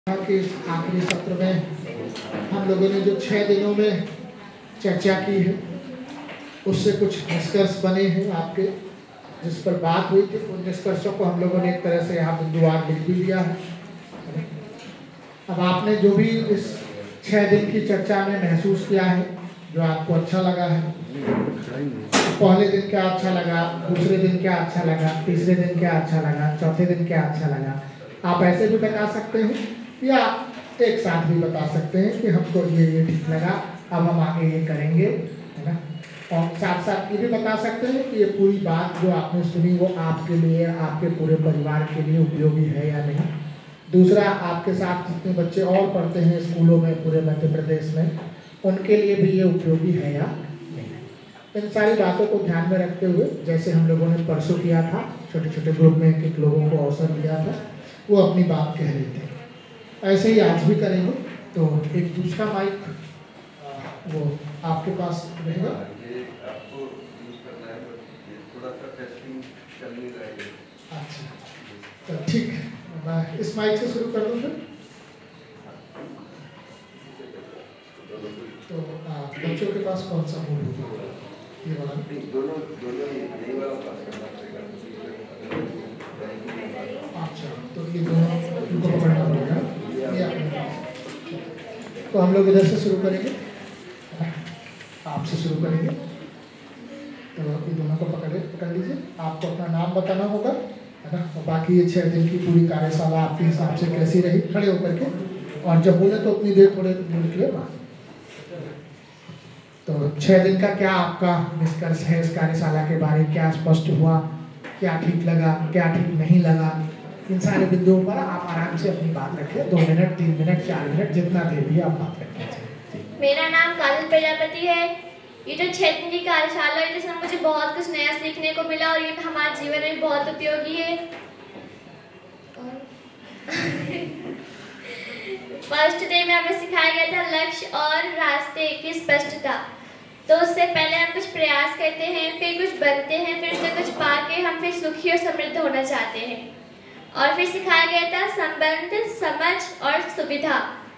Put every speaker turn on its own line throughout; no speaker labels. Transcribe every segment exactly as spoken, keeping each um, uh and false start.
के इस आखिरी सत्र में हम लोगों ने जो छः दिनों में चर्चा की है उससे कुछ निष्कर्ष बने हैं आपके, जिस पर बात हुई थी उन निष्कर्षों को हम लोगों ने एक तरह से यहाँ बिंदुवार लिख भी लिया है। अब आपने जो भी इस छः दिन की चर्चा में महसूस किया है, जो आपको अच्छा लगा है, पहले दिन क्या अच्छा लगा, दूसरे दिन क्या अच्छा लगा, तीसरे दिन क्या अच्छा लगा, चौथे दिन क्या अच्छा लगा, आप ऐसे भी बता सकते हैं या एक साथ भी बता सकते हैं कि हमको ये ये ठीक लगा, अब हम आगे ये करेंगे, है ना। और साथ साथ ये भी बता सकते हैं कि ये पूरी बात जो आपने सुनी वो आपके लिए, आपके पूरे परिवार के लिए उपयोगी है या नहीं। दूसरा, आपके साथ जितने बच्चे और पढ़ते हैं स्कूलों में पूरे मध्य प्रदेश में, उनके लिए भी ये उपयोगी है या नहीं। इन सारी बातों को ध्यान में रखते हुए, जैसे हम लोगों ने परसों किया था, छोटे छोटे ग्रुप में एक एक लोगों को अवसर दिया था, वो अपनी बात कह रहे थे, ऐसे ही आज भी करेंगे। तो एक दूसरा माइक वो आपके पास रहेगा। अच्छा, तो ठीक, मैं इस माइक से शुरू कर दूँ फिर। तो बच्चों के पास कौन सा मोड होगा? ये वाला दोनों दोनों यही वाला पास करना पड़ेगा। अच्छा, तो ये दोनों इनको पकड़ना पड़ेगा। तो हम लोग इधर से शुरू करेंगे, आपसे शुरू करेंगे। तो ये दोनों को पकड़े पकड़ लीजिए। आपको अपना नाम बताना होगा, है ना, और बाकी ये छः दिन की पूरी कार्यशाला आपके हिसाब से कैसी रही, खड़े होकर के, और जब बोले तो उतनी देर थोड़े मिनट के लिए बात। तो छः दिन का क्या आपका निष्कर्ष है इस कार्यशाला के बारे में, क्या स्पष्ट हुआ, क्या ठीक लगा, क्या ठीक नहीं लगा, इन सारे बिंदुओं पर आप आराम से अपनी बात रखें। दो मिनट, तीन मिनट, चार मिनट, जितना देर भी आप बात रखें।
मेरा नाम काजल प्रजापति है। ये जो छः दिन की कार्यशाला है, जिसमें मुझे बहुत कुछ नया सीखने को मिला और ये हमारे जीवन में बहुत उपयोगी है। फर्स्ट डे में हमें सिखाया गया था लक्ष्य और रास्ते की स्पष्टता। तो उससे पहले हम कुछ प्रयास करते हैं, फिर कुछ बनते हैं, फिर उससे कुछ पाके हम फिर सुखी और समृद्ध होना चाहते हैं। और फिर सिखाया गया था संबंध, समझ और सुविधा।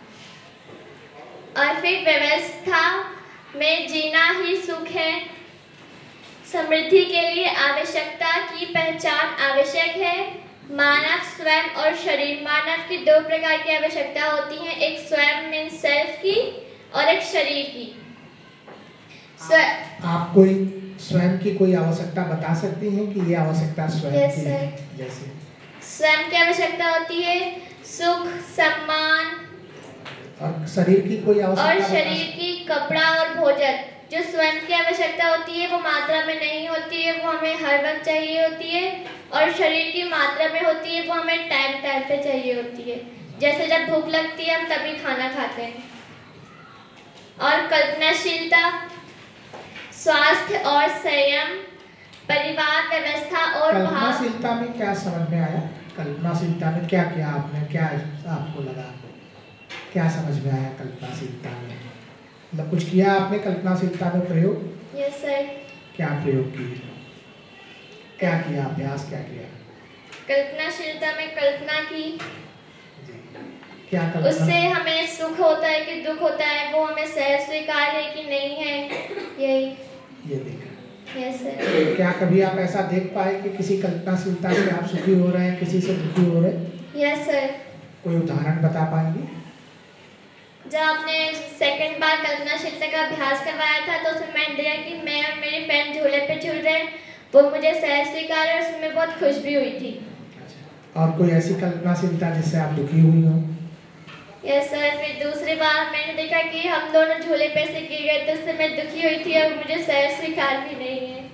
और फिर व्यवस्था में जीना ही सुख है। समृद्धि के लिए आवश्यकता की पहचान आवश्यक है। मानव स्वयं और शरीर, मानव की दो प्रकार की आवश्यकता होती हैं, एक स्वयं मीन सेल्फ की और एक शरीर की।
आप, आप कोई स्वयं की कोई आवश्यकता बता सकती हैं कि ये आवश्यकता स्वयं
yes,
की है? जैसे
स्वयं की आवश्यकता होती है सुख, सम्मान,
और शरीर की कोई आवश्यकता,
और शरीर की कपड़ा और भोजन। जो स्वयं की आवश्यकता होती है वो मात्रा में नहीं होती है, वो हमें हर वक्त चाहिए होती है, और शरीर की मात्रा में होती है, वो हमें टाइम टाइम पे चाहिए होती है। जैसे जब भूख लगती है हम तभी खाना खाते हैं। और कल्पनाशीलता, स्वास्थ्य और संयम, परिवार व्यवस्था और
कल्पनाशीलता में क्या समझ में आया? कल्पनाशीलता में क्या किया आपने, क्या आपको लगा, क्या समझ में आया कल्पनाशीलता में? मतलब कुछ किया आपने कल्पनाशीलता में प्रयोग?
Yes sir.
क्या प्रयोग किए, क्या किया, अभ्यास क्या किया?
कल्पनाशीलता में कल्पना की।
क्या कल्पना?
उससे हमें सुख होता है कि दुख होता है, वो हमें सहज स्वीकार है कि नहीं है, यही
ये देखा।
Yes sir.
क्या कभी आप ऐसा देख पाए कि किसी कल्पनाशीलता से आप सुखी हो रहे हैं, किसी से दुखी हो रहे हैं?
Yes sir. कोई
उदाहरण बता पाएंगे?
जब आपने सेकंड बार कल्पनाशीलता का अभ्यास करवाया था तो उसमें मैंने देखा कि मैं और मेरे फ्रेंड झूले पे झूल रहे हैं, वो मुझे सहज स्वीकार है, उसमें मैं बहुत खुश भी हुई थी।
और कोई ऐसी कल्पनाशीलता जिससे आप दुखी हुई हो?
Yes sir. फिर दूसरी बार मैंने देखा कि हम दोनों झूले पे से गिर गए, तो उससे मैं दुखी हुई थी और मुझे सहज स्वीकार भी नहीं है।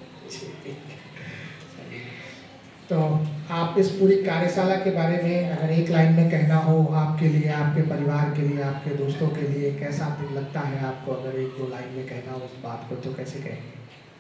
तो आप इस पूरी कार्यशाला के बारे में अगर एक लाइन में कहना हो आपके लिए, आपके परिवार के लिए, आपके दोस्तों के लिए, कैसा लगता है आपको? अगर एक दो लाइन में कहना हो उस बात को तो कैसे कहेंगे?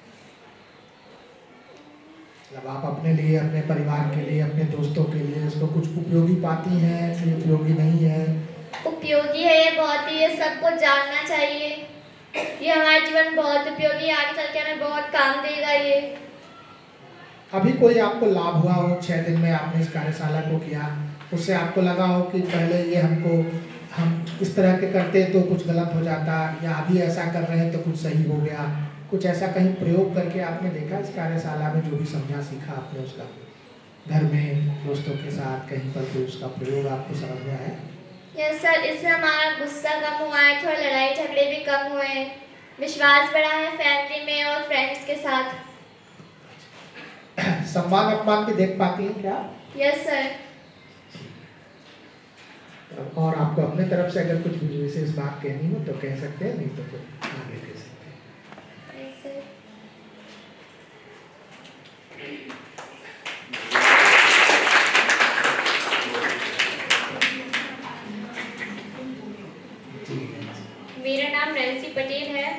मतलब आप अपने लिए, अपने परिवार के लिए, अपने दोस्तों के लिए इसको कुछ उपयोगी पाती हैं कि उपयोगी नहीं है?
उपयोगी है ये बहुत ही, ये सबको जानना चाहिए। ये हमारे जीवन बहुत उपयोगी है, आगे चल के हमें बहुत काम देगा ये।
अभी कोई आपको लाभ हुआ हो छः दिन में आपने इस कार्यशाला को किया, उससे आपको लगा हो कि पहले ये हमको हम इस तरह के करते तो कुछ गलत हो जाता, या अभी ऐसा कर रहे हैं तो कुछ सही हो गया, कुछ ऐसा कहीं प्रयोग करके आपने देखा इस कार्यशाला में, जो भी समझा सीखा आपने उसका घर में दोस्तों के साथ कहीं पर कोई उसका प्रयोग आपको समझ में आया?
यस सर, इससे हमारा गुस्सा कम हुआ है, थोड़ा लड़ाई झगड़े भी कम हुए हैं, विश्वास बढ़ा है फैमिली में और फ्रेंड्स के साथ।
सम्मान अपमान भी देख पाती हैं क्या?
Yes sir.
और आपको अपने तरफ से अगर कुछ विशेष बात कहनी हो तो कह सकते हैं, नहीं तो फिर आगे कह सकते हैं।
Yes sir. मेरा नाम नैन्सी पटेल है।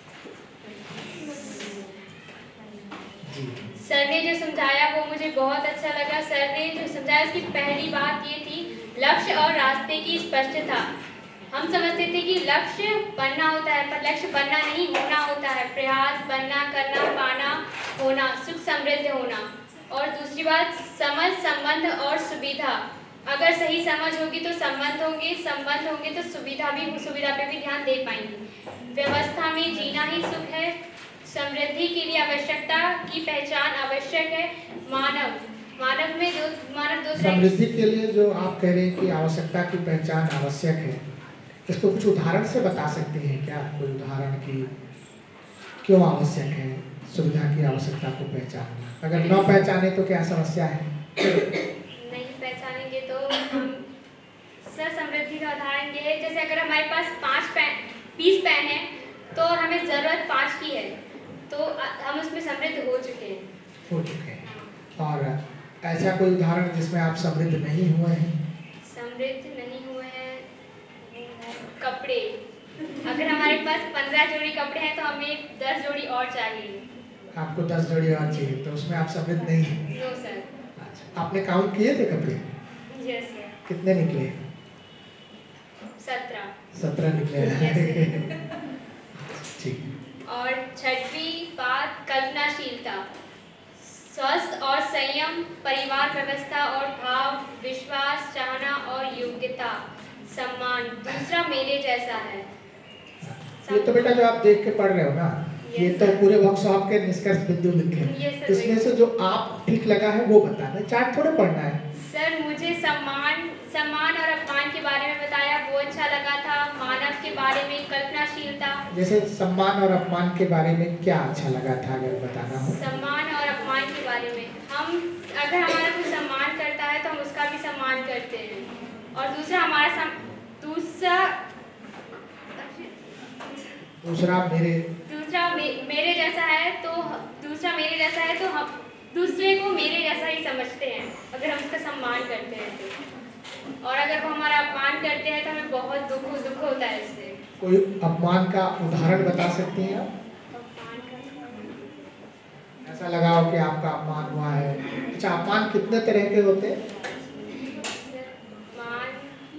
सर ने जो समझाया वो मुझे बहुत अच्छा लगा। सर ने जो समझाया उसकी पहली बात ये थी, लक्ष्य और रास्ते की स्पष्टता। हम समझते थे कि लक्ष्य बनना होता है, पर लक्ष्य बनना नहीं, होना होता है। प्रयास, बनना, करना, पाना, होना, सुख समृद्ध होना। और दूसरी बात, समझ, संबंध और सुविधा। अगर सही समझ होगी तो संबंध होंगे, संबंध होंगे तो सुविधा भी, सुविधा पे भी ध्यान दे पाएंगे। व्यवस्था में जीना ही सुख है। समृद्धि के लिए आवश्यकता की पहचान आवश्यक है। मानव मानव में दो मानव दो
समृद्धि के लिए जो आप कह रहे हैं कि आवश्यकता की पहचान आवश्यक है, इसको कुछ उदाहरण से बता सकते हैं क्या? कोई उदाहरण की क्यों आवश्यक है सुविधा की आवश्यकता को पहचानना? अगर न पहचाने तो क्या समस्या है?
नहीं पहचानेंगे तो हम सर, समृद्धि का उदाहरण ये है, जैसे अगर हमारे पास पाँच पेन बीस पेन है तो हमें जरूरत पाँच की है, तो हम उसमें समृद्ध हो चुके हैं
हो चुके हैं और ऐसा कोई उदाहरण जिसमें आप समृद्ध नहीं हुए हैं?
समृद्ध नहीं हुए हैं, कपड़े। अगर हमारे पास पंद्रह जोड़ी कपड़े हैं तो हमें दस जोड़ी और चाहिए।
आपको दस जोड़ी और चाहिए तो उसमें आप समृद्ध नहीं हैं?
No sir.
अच्छा, आपने काउंट किए थे कपड़े?
Yes sir.
कितने निकले?
सत्रह।
सत्रह निकले। ठीक।
और छठवीं बात, कल्पनाशीलता। स्वस्थ और संयम, परिवार व्यवस्था और भाव, विश्वास, चाहना और योग्यता, सम्मान। दूसरा मेरे जैसा है।
ये तो बेटा जो आप देख के पढ़ रहे हो ना, ये तो पूरे वर्कशॉप के निष्कर्ष बिंदु लिखे हैं। इसमें से जो आप ठीक लगा है वो बताना, चार्ट थोड़ा पढ़ना है।
सर मुझे सम्मान सम्मान और अपमान के बारे में बताया, वो अच्छा लगा था। मानव के बारे में, कल्पनाशीलता।
जैसे सम्मान और अपमान के बारे में क्या अच्छा लगा था अगर बताना हो?
सम्मान और अपमान के बारे में, हम अगर हमारा कोई सम्मान करता है तो हम उसका भी सम्मान करते हैं। और दूसरा हमारा सम, दूसरा
दूसरा मेरे
दूसरा मे, मेरे जैसा है तो दूसरा मेरे जैसा है तो हम दूसरे को मेरे जैसा ही समझते हैं अगर हम उसका सम्मान करते हैं तो। और अगर वो हमारा अपमान करते हैं तो हमें बहुत दुख दुख होता है इससे।
कोई अपमान का उदाहरण बता सकती हैं आप? ऐसा लगा हो कि आपका अपमान हुआ है। अच्छा, अपमान कितने तरह के होते हैं?
अपमान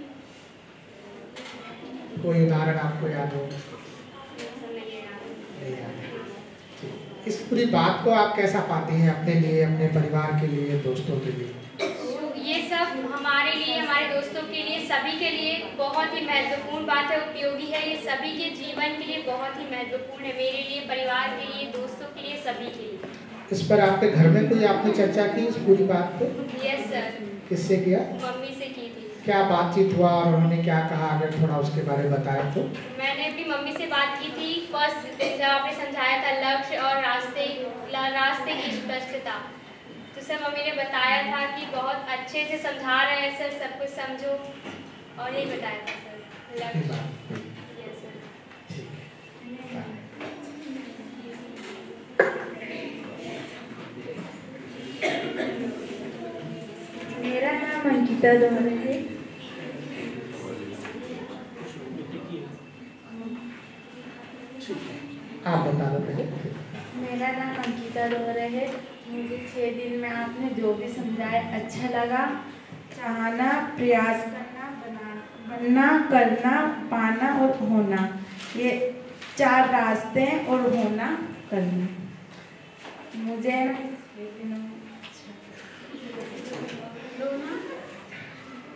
कोई उदाहरण आपको याद हो?
नहीं याद।
इस पूरी बात को आप कैसा पाती हैं अपने लिए, अपने परिवार के लिए, दोस्तों के लिए?
ये सब हमारे लिए, हमारे दोस्तों के लिए, सभी के लिए बहुत ही महत्वपूर्ण बात है, उपयोगी है। ये सभी के जीवन के लिए बहुत ही महत्वपूर्ण है, मेरे लिए, परिवार के लिए, दोस्तों के लिए, सभी के लिए।
इस पर आपके घर में कोई आपने चर्चा की इस पूरी बात पे?
Yes sir.
किससे किया?
मम्मी से की थी।
क्या बातचीत हुआ और उन्होंने क्या कहा, अगर थोड़ा उसके बारे में बताएं तो?
मैंने भी मम्मी से बात की थी। फर्स्ट दिन जब आपने समझाया था लक्ष्य और रास्ते रास्ते की स्पष्टता, तो सर मम्मी ने बताया था कि बहुत अच्छे से समझा रहे हैं सर, सब कुछ समझो, और यही बताया था सर लक्ष्य। Yes sir.
मेरा नाम अंकिता दोहरे है।
आप बता दो पहले।
मेरा नाम अंकिता दोहरे है। मुझे छः दिन में आपने जो भी समझाया अच्छा लगा। चाहना, प्रयास करना, बना बनना, करना, पाना और होना, ये चार रास्ते हैं, और होना, करना। मुझे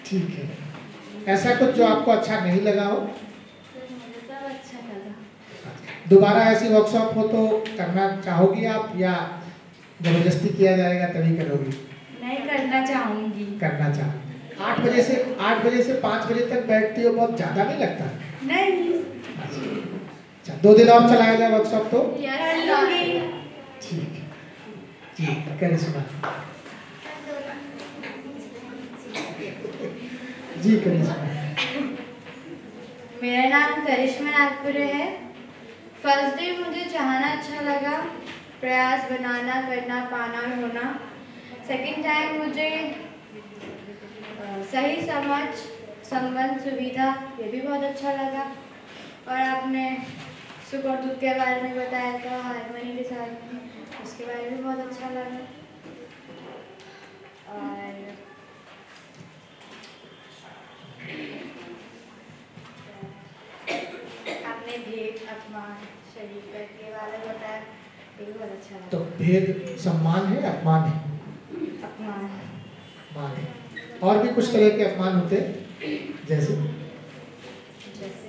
ठीक है, ऐसा कुछ जो आपको अच्छा नहीं लगा हो?
मुझे सब अच्छा लगा।
दोबारा ऐसी वर्कशॉप हो तो करना चाहोगी आप, या जबरदस्ती किया जाएगा तभी करोगी?
नहीं, करना चाहूँगी।
करना चाहूँगी। आठ बजे से आठ बजे से पाँच बजे तक बैठती हो, बहुत ज़्यादा नहीं लगता?
नहीं।
अच्छा, दो दिन और चलाया जाए वर्कशॉप तो?
कर लूँगी।
ठीक है जी, करिश्मा जी। करिश्मा,
मेरा नाम करिश्मा नागपुरे है। फर्स्ट डे मुझे चाहना अच्छा लगा, प्रयास बनाना करना पाना होना। सेकंड टाइम मुझे सही समझ संबंध सुविधा ये भी बहुत अच्छा लगा। और आपने सुख और दुख के बारे में बताया था, हारमोनी के साथ में, उसके बारे में बहुत अच्छा लगा। और आपने भेद अपमान शरीर के बारे में बताया, ये भी बहुत अच्छा लगा।
तो भेद सम्मान है, अपमान है?
अपमान
अपमान है। और भी कुछ तरह के अपमान होते हैं, जैसे
जैसे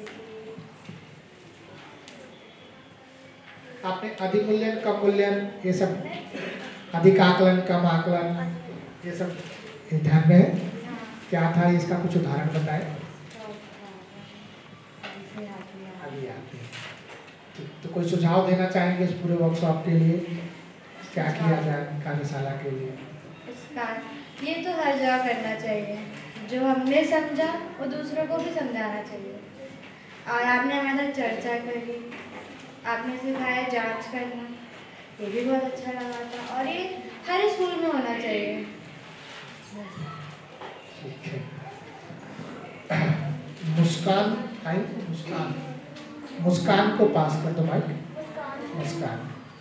आपने अधिमूल्यन, कम मूल्यन, ये सब, अधिक आकलन, कम आकलन, ये सब ध्यान में है? क्या था इसका कुछ उदाहरण बताएं? अभी आते हैं। ठीक, तो कोई सुझाव देना चाहेंगे इस पूरे वर्कशॉप के लिए? क्या किया जाए कार्यशाला के लिए?
इसका ये तो हर जगह करना चाहिए, जो हमने समझा वो दूसरों को भी समझाना चाहिए। और आपने हमारे साथ चर्चा करी, आपने सिखाया जांच करना, ये भी बहुत अच्छा लगा था। और ये हर स्कूल में होना चाहिए।
ठीक है। मुस्कान आई, मुस्कान मुस्कान को पास कर दो माइक। मुस्कान,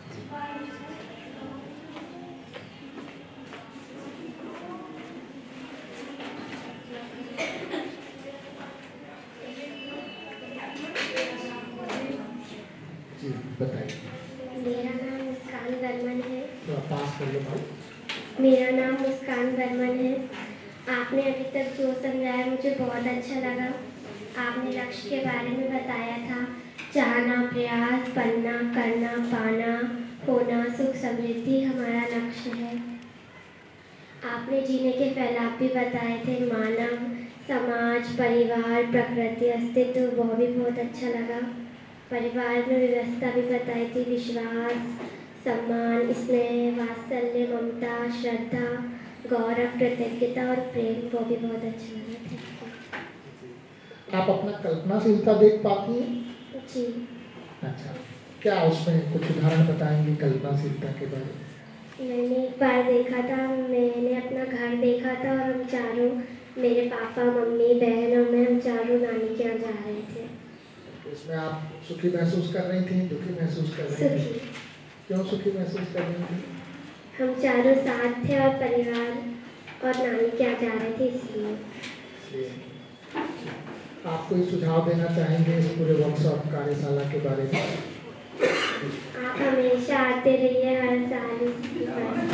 जी बताइए।
मेरा नाम मुस्कान बर्मन है।
तो पास कर लो माइक।
मेरा नाम मुस्कान बर्मन है। आपने अभी तक जो समझाया मुझे बहुत अच्छा लगा। आपने लक्ष्य के बारे में बताया था, चाहना, प्रयास, बनना, करना, पाना, होना, सुख समृद्धि हमारा लक्ष्य है। आपने जीने के फैलाव भी बताए थे, मानव, समाज, परिवार, प्रकृति, अस्तित्व, वह भी बहुत अच्छा लगा। परिवार में व्यवस्था भी बताई थी, विश्वास, सम्मान, स्नेह, वात्सल्य, ममता, श्रद्धा, गौरव, कृतज्ञता और प्रेम, वो भी बहुत अच्छा लगा था।
आप अपना कल्पनाशीलता देख पाती हैं?
जी।
अच्छा, क्या उसमें कुछ उदाहरण बताएंगे कल्पनाशीलता के बारे में?
मैंने एक बार देखा था, मैंने अपना घर देखा था और हम चारों, मेरे पापा, मम्मी, बहन और मैं, हम चारों नानी के यहाँ जा रहे थे।
इसमें आप सुखी महसूस कर रही थी, दुखी महसूस कर रही थी?
सुखी।
क्यों सुखी महसूस कर रही थी?
हम चारों साथ थे और परिवार और नानी के यहाँ जा रहे थे, इसलिए।
आप कोई सुझाव देना चाहेंगे इस पूरे वर्कशॉप कार्यशाला के बारे में?
आप हमेशा आते रहिए, हर साल इसकी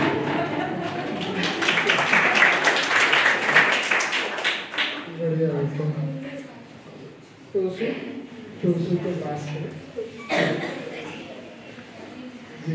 बढ़िया। टोसू टोसू के पास में जी।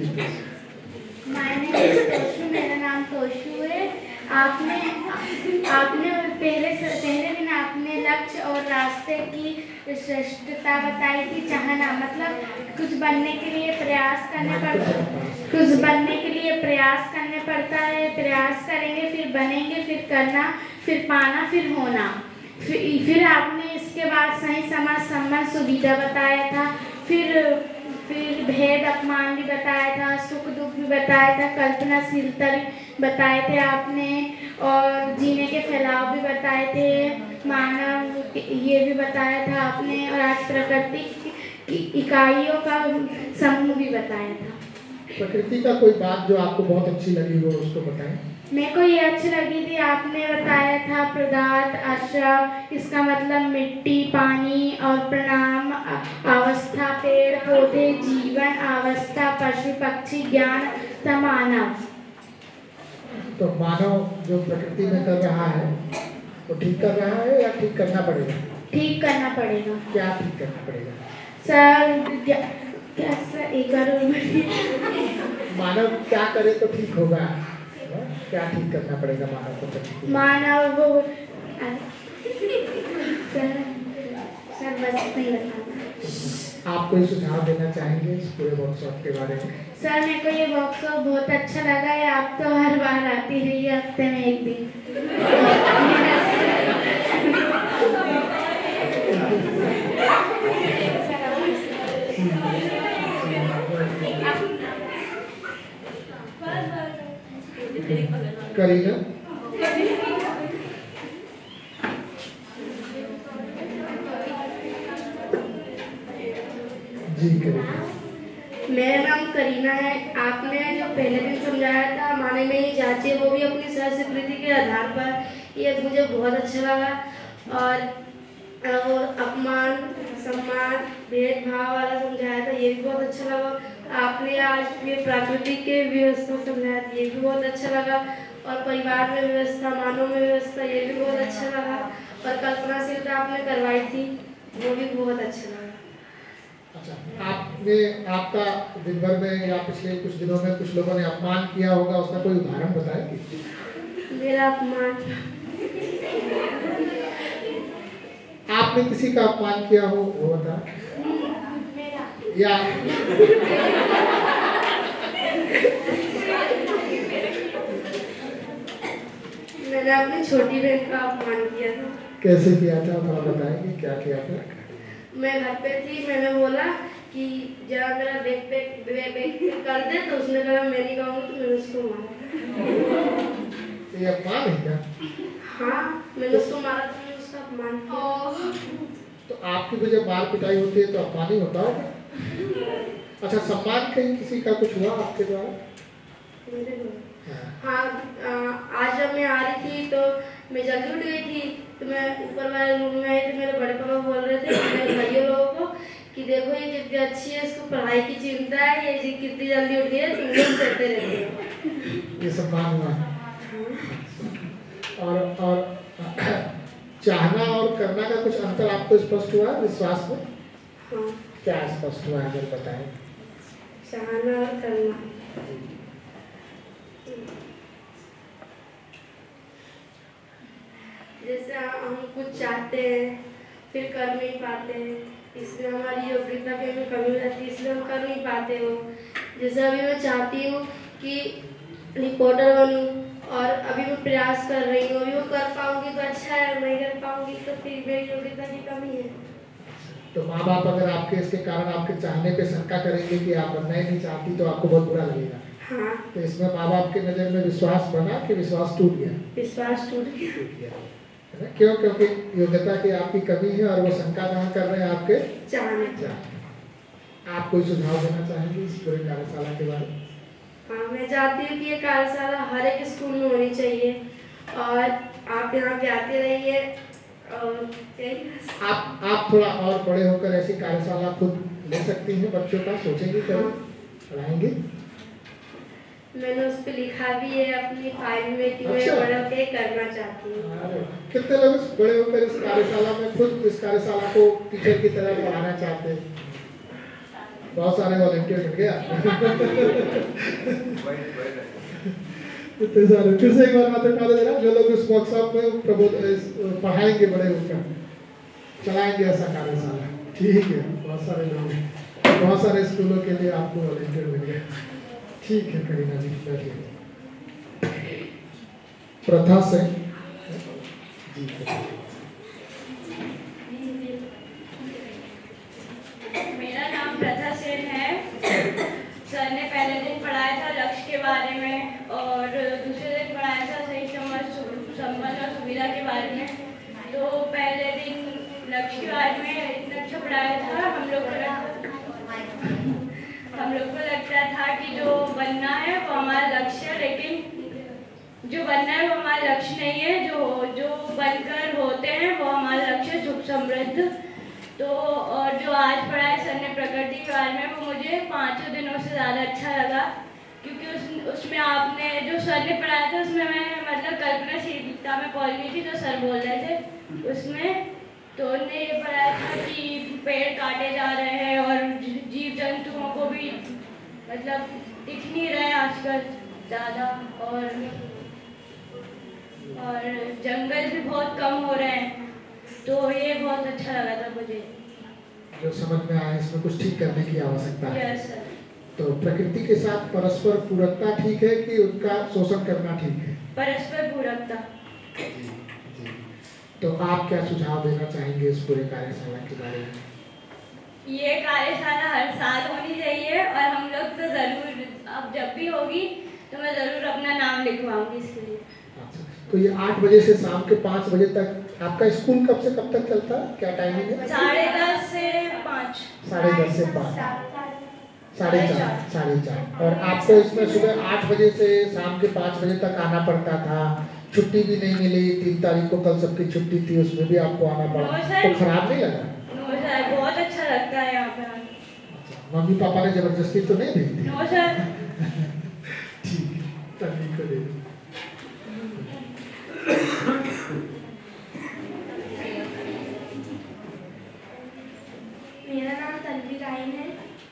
टोशू, मेरा नाम टोशू है। आपने आपने पहले पहले दिन आपने लक्ष्य और रास्ते की श्रेष्ठता बताई थी। चाहना मतलब कुछ बनने के लिए प्रयास करने पड़ता कुछ बनने के लिए प्रयास करने पड़ता है। प्रयास करेंगे, फिर बनेंगे, फिर करना, फिर पाना, फिर होना। फिर, फिर आपने इसके बाद सही समझ संबंध सुविधा बताया था। फिर फिर भेद अपमान भी बताया था, सुख दुख भी बताया था, कल्पनाशीलता भी बताए थे आपने, और जीने के फैलाव भी बताए थे, मानव ये भी बताया था आपने, और आज प्रकृति की इकाइयों का समूह भी बताया था।
प्रकृति का कोई बात जो आपको बहुत अच्छी लगी हो उसको बताएं।
मेरे को ये अच्छी लगी थी, आपने बताया था पदार्थ, आश्रय, इसका मतलब मिट्टी, पानी, और प्रणाम, अवस्था, पेड़ पौधे, जीवन अवस्था, पशु पक्षी, ज्ञान, मानव।
तो मानव जो प्रकृति में कर रहा है वो ठीक कर रहा है या ठीक करना पड़ेगा?
ठीक करना पड़ेगा।
क्या ठीक करना पड़ेगा?
सर क्या क्या सर एक बार
मानव क्या करे तो ठीक होगा? क्या ठीक करना पड़ेगा मानव को? तो
मानव वो सर सर बस नहीं बताना।
आप कोई सुझाव देना चाहेंगे इस पूरे वर्कशॉप के बारे में?
सर मेरे को ये वर्कशॉप बहुत अच्छा लगा है। आप तो हर बार आती रहिए, हफ्ते में एक दिन।
करीना जी करीना।
मेरा नाम करीना है। आपने जो पहले दिन समझाया था माने में ही जांचे, वो भी अपनी सहस्कृति के आधार पर, ये मुझे बहुत अच्छा लगा। और वो अपमान सम्मान भेदभाव वाला समझाया था, ये भी बहुत अच्छा लगा। आपने आज ये प्रकृति के व्यवस्था समझाया था, ये भी बहुत अच्छा लगा। और परिवार में व्यवस्था, मानव में व्यवस्था, ये भी बहुत अच्छा लगा। और कल्पनाशीलता आपने करवाई थी, वो भी बहुत अच्छा लगा।
अच्छा, आपने आपका दिन भर में या पिछले कुछ दिनों में कुछ लोगों ने अपमान किया होगा, उसका कोई उदाहरण बताएंगे?
मेरा अपमान,
आपने किसी का अपमान किया हो वो बता। या
मैंने अपनी छोटी बहन का अपमान किया था।
कैसे किया था, थोड़ा बताएंगे क्या किया था?
मैं घर पे थी, मैंने बोला कि जरा मेरा बैग पैक बैग पैक कर दे, तो उसने कहा मैं नहीं कहूँगी, तो मैंने उसको मारा।
ये अपमान है क्या?
हाँ, मैंने उसको मारा था, मैंने उसका अपमान किया।
तो आपकी भी जब मार पिटाई होती है तो अपमान ही होता होगा। अच्छा, सम्मान कहीं किसी का कुछ हुआ आपके द्वारा?
हाँ, आज जब मैं आ रही थी तो मैं जल्दी उठ गई थी, तो मैं ऊपर वाले रूम में आई थी। मेरे बड़े पापा बोल रहे थे मेरे भाइयों लोगों को कि देखो ये कितनी अच्छी है, इसको पढ़ाई की चिंता है, ये कितनी जल्दी उठ गई है, तुम लोग सोते रहते हो।
ये सम्मान हुआ। और और चाहना और करना का कुछ अंतर आपको स्पष्ट हुआ विश्वास में?
हाँ।
क्या स्पष्ट हुआ है, अगर बताएं?
चाहना और करना, जैसे हम कुछ चाहते हैं फिर कर नहीं पाते हैं, इसमें हमारी योग्यता की हमें कमी रहती है, इसलिए हम कर नहीं पाते हो। जैसे अभी मैं चाहती हूँ कि रिपोर्टर बनूँ और अभी मैं प्रयास कर रही हूँ, अभी वो कर पाऊँगी तो अच्छा है, नहीं कर पाऊँगी तो फिर मेरी योग्यता की कमी है।
तो माँ बाप अगर आपके इसके कारण आपके चाहने पे शंका करेंगे कि आप बनना ही नहीं चाहती, तो आपको बहुत बुरा लगेगा।
हाँ।
तो इसमें माँ बाप की नज़र में विश्वास बना कि विश्वास टूट गया?
विश्वास टूट गया।
टूट गया है ना? क्यों? क्योंकि योग्यता की आपकी कमी है और वो शंका कहाँ कर रहे हैं? आपके
चाहने।
चाहने। आप कोई सुझाव देना चाहेंगे इस पूरे कार्यशाला के बारे में?
हाँ, मैं चाहती हूँ कि ये कार्यशाला हर एक स्कूल में होनी चाहिए और आप यहाँ पे आते रहिए। और
आप आप थोड़ा और बड़े होकर ऐसी कार्यशाला खुद ले सकती हैं, बच्चों का सोचेंगे कभी? पढ़ाएंगे?
मैंने उस पर लिखा भी है अपनी फाइल में कि
अच्छा।
मैं बड़े होकर करना चाहती हूँ।
कितने लोग इस बड़े होकर इस कार्यशाला में खुद इस कार्यशाला को टीचर की तरह पढ़ाना चाहते हैं? बहुत सारे वॉलंटियर मिल गए इतने सारे। फिर से एक बार मैं बता दे रहा, जो लोग इस वर्कशॉप में प्रबोध पढ़ाएंगे बड़े होकर, चलाएंगे ऐसा कार्यशाला, ठीक है? बहुत सारे लोग, बहुत सारे स्कूलों के लिए आपको वॉलंटियर मिल गए। ठीक है करीना जी, बैठिए। प्रथा से जी
मेरा नाम प्रथा सेन है। सर ने पहले दिन पढ़ाया था लक्ष्य के बारे में और दूसरे दिन पढ़ाया था सही समझ संबंध और सुविधा के बारे में। तो पहले दिन लक्ष्य के बारे में इतना अच्छा पढ़ाया था, हम लोग को हम लोग को लगता था कि जो बनना है वो हमारा लक्ष्य है, लेकिन जो बनना है वो हमारा लक्ष्य नहीं है। जो जो बनकर होते हैं वो हमारा लक्ष्य सुख समृद्ध। तो और जो आज पढ़ा है सर ने प्रकृति के बारे में, वो मुझे पाँचों दिनों से ज़्यादा अच्छा लगा क्योंकि उस उसमें आपने जो सर ने पढ़ाया था उसमें मैं मतलब कल्पनाशीलता में पहुंच गई थी, जो सर बोल रहे थे उसमें। तो उन्होंने ये पढ़ाया था कि पेड़ काटे जा रहे हैं और जीव जंतुओं को भी मतलब दिख नहीं रहे आजकल ज़्यादा, और और जंगल भी बहुत कम हो रहे हैं। तो ये बहुत अच्छा लगा था मुझे।
जो समझ में आया इसमें कुछ ठीक करने की आवश्यकता है।
Yes sir.
तो प्रकृति के साथ परस्पर पूरकता ठीक है कि उनका शोषण करना ठीक है?
परस्पर पूरकता।
तो आप क्या सुझाव देना चाहेंगे इस पूरे कार्यशाला के बारे में? ये
कार्यशाला हर साल होनी चाहिए और हम लोग तो जरूर, अब जब भी होगी तो मैं जरूर अपना नाम लिखवाऊंगी इसके लिए।
अच्छा, तो ये आठ बजे से शाम के पाँच बजे तक आपका स्कूल कब से कब तक चलता है, क्या टाइमिंग है?
साढ़े दस से पाँच।
साढ़े दस से पाँच साढ़े चार साढ़े चार और आपको इसमें सुबह आठ बजे से शाम के पाँच बजे तक आना पड़ता था, छुट्टी भी नहीं मिली, तीन तारीख को कल सबकी छुट्टी थी, उसमें भी आपको आना पड़ा, तो खराब नहीं लगा?
नो सर, बहुत अच्छा लगता है यहाँ पर।
मम्मी पापा ने जबरदस्ती तो नहीं भेज दी?
No sir.
ठीक है, तभी को दे दो।
मेरा नाम तन्वी राइन है।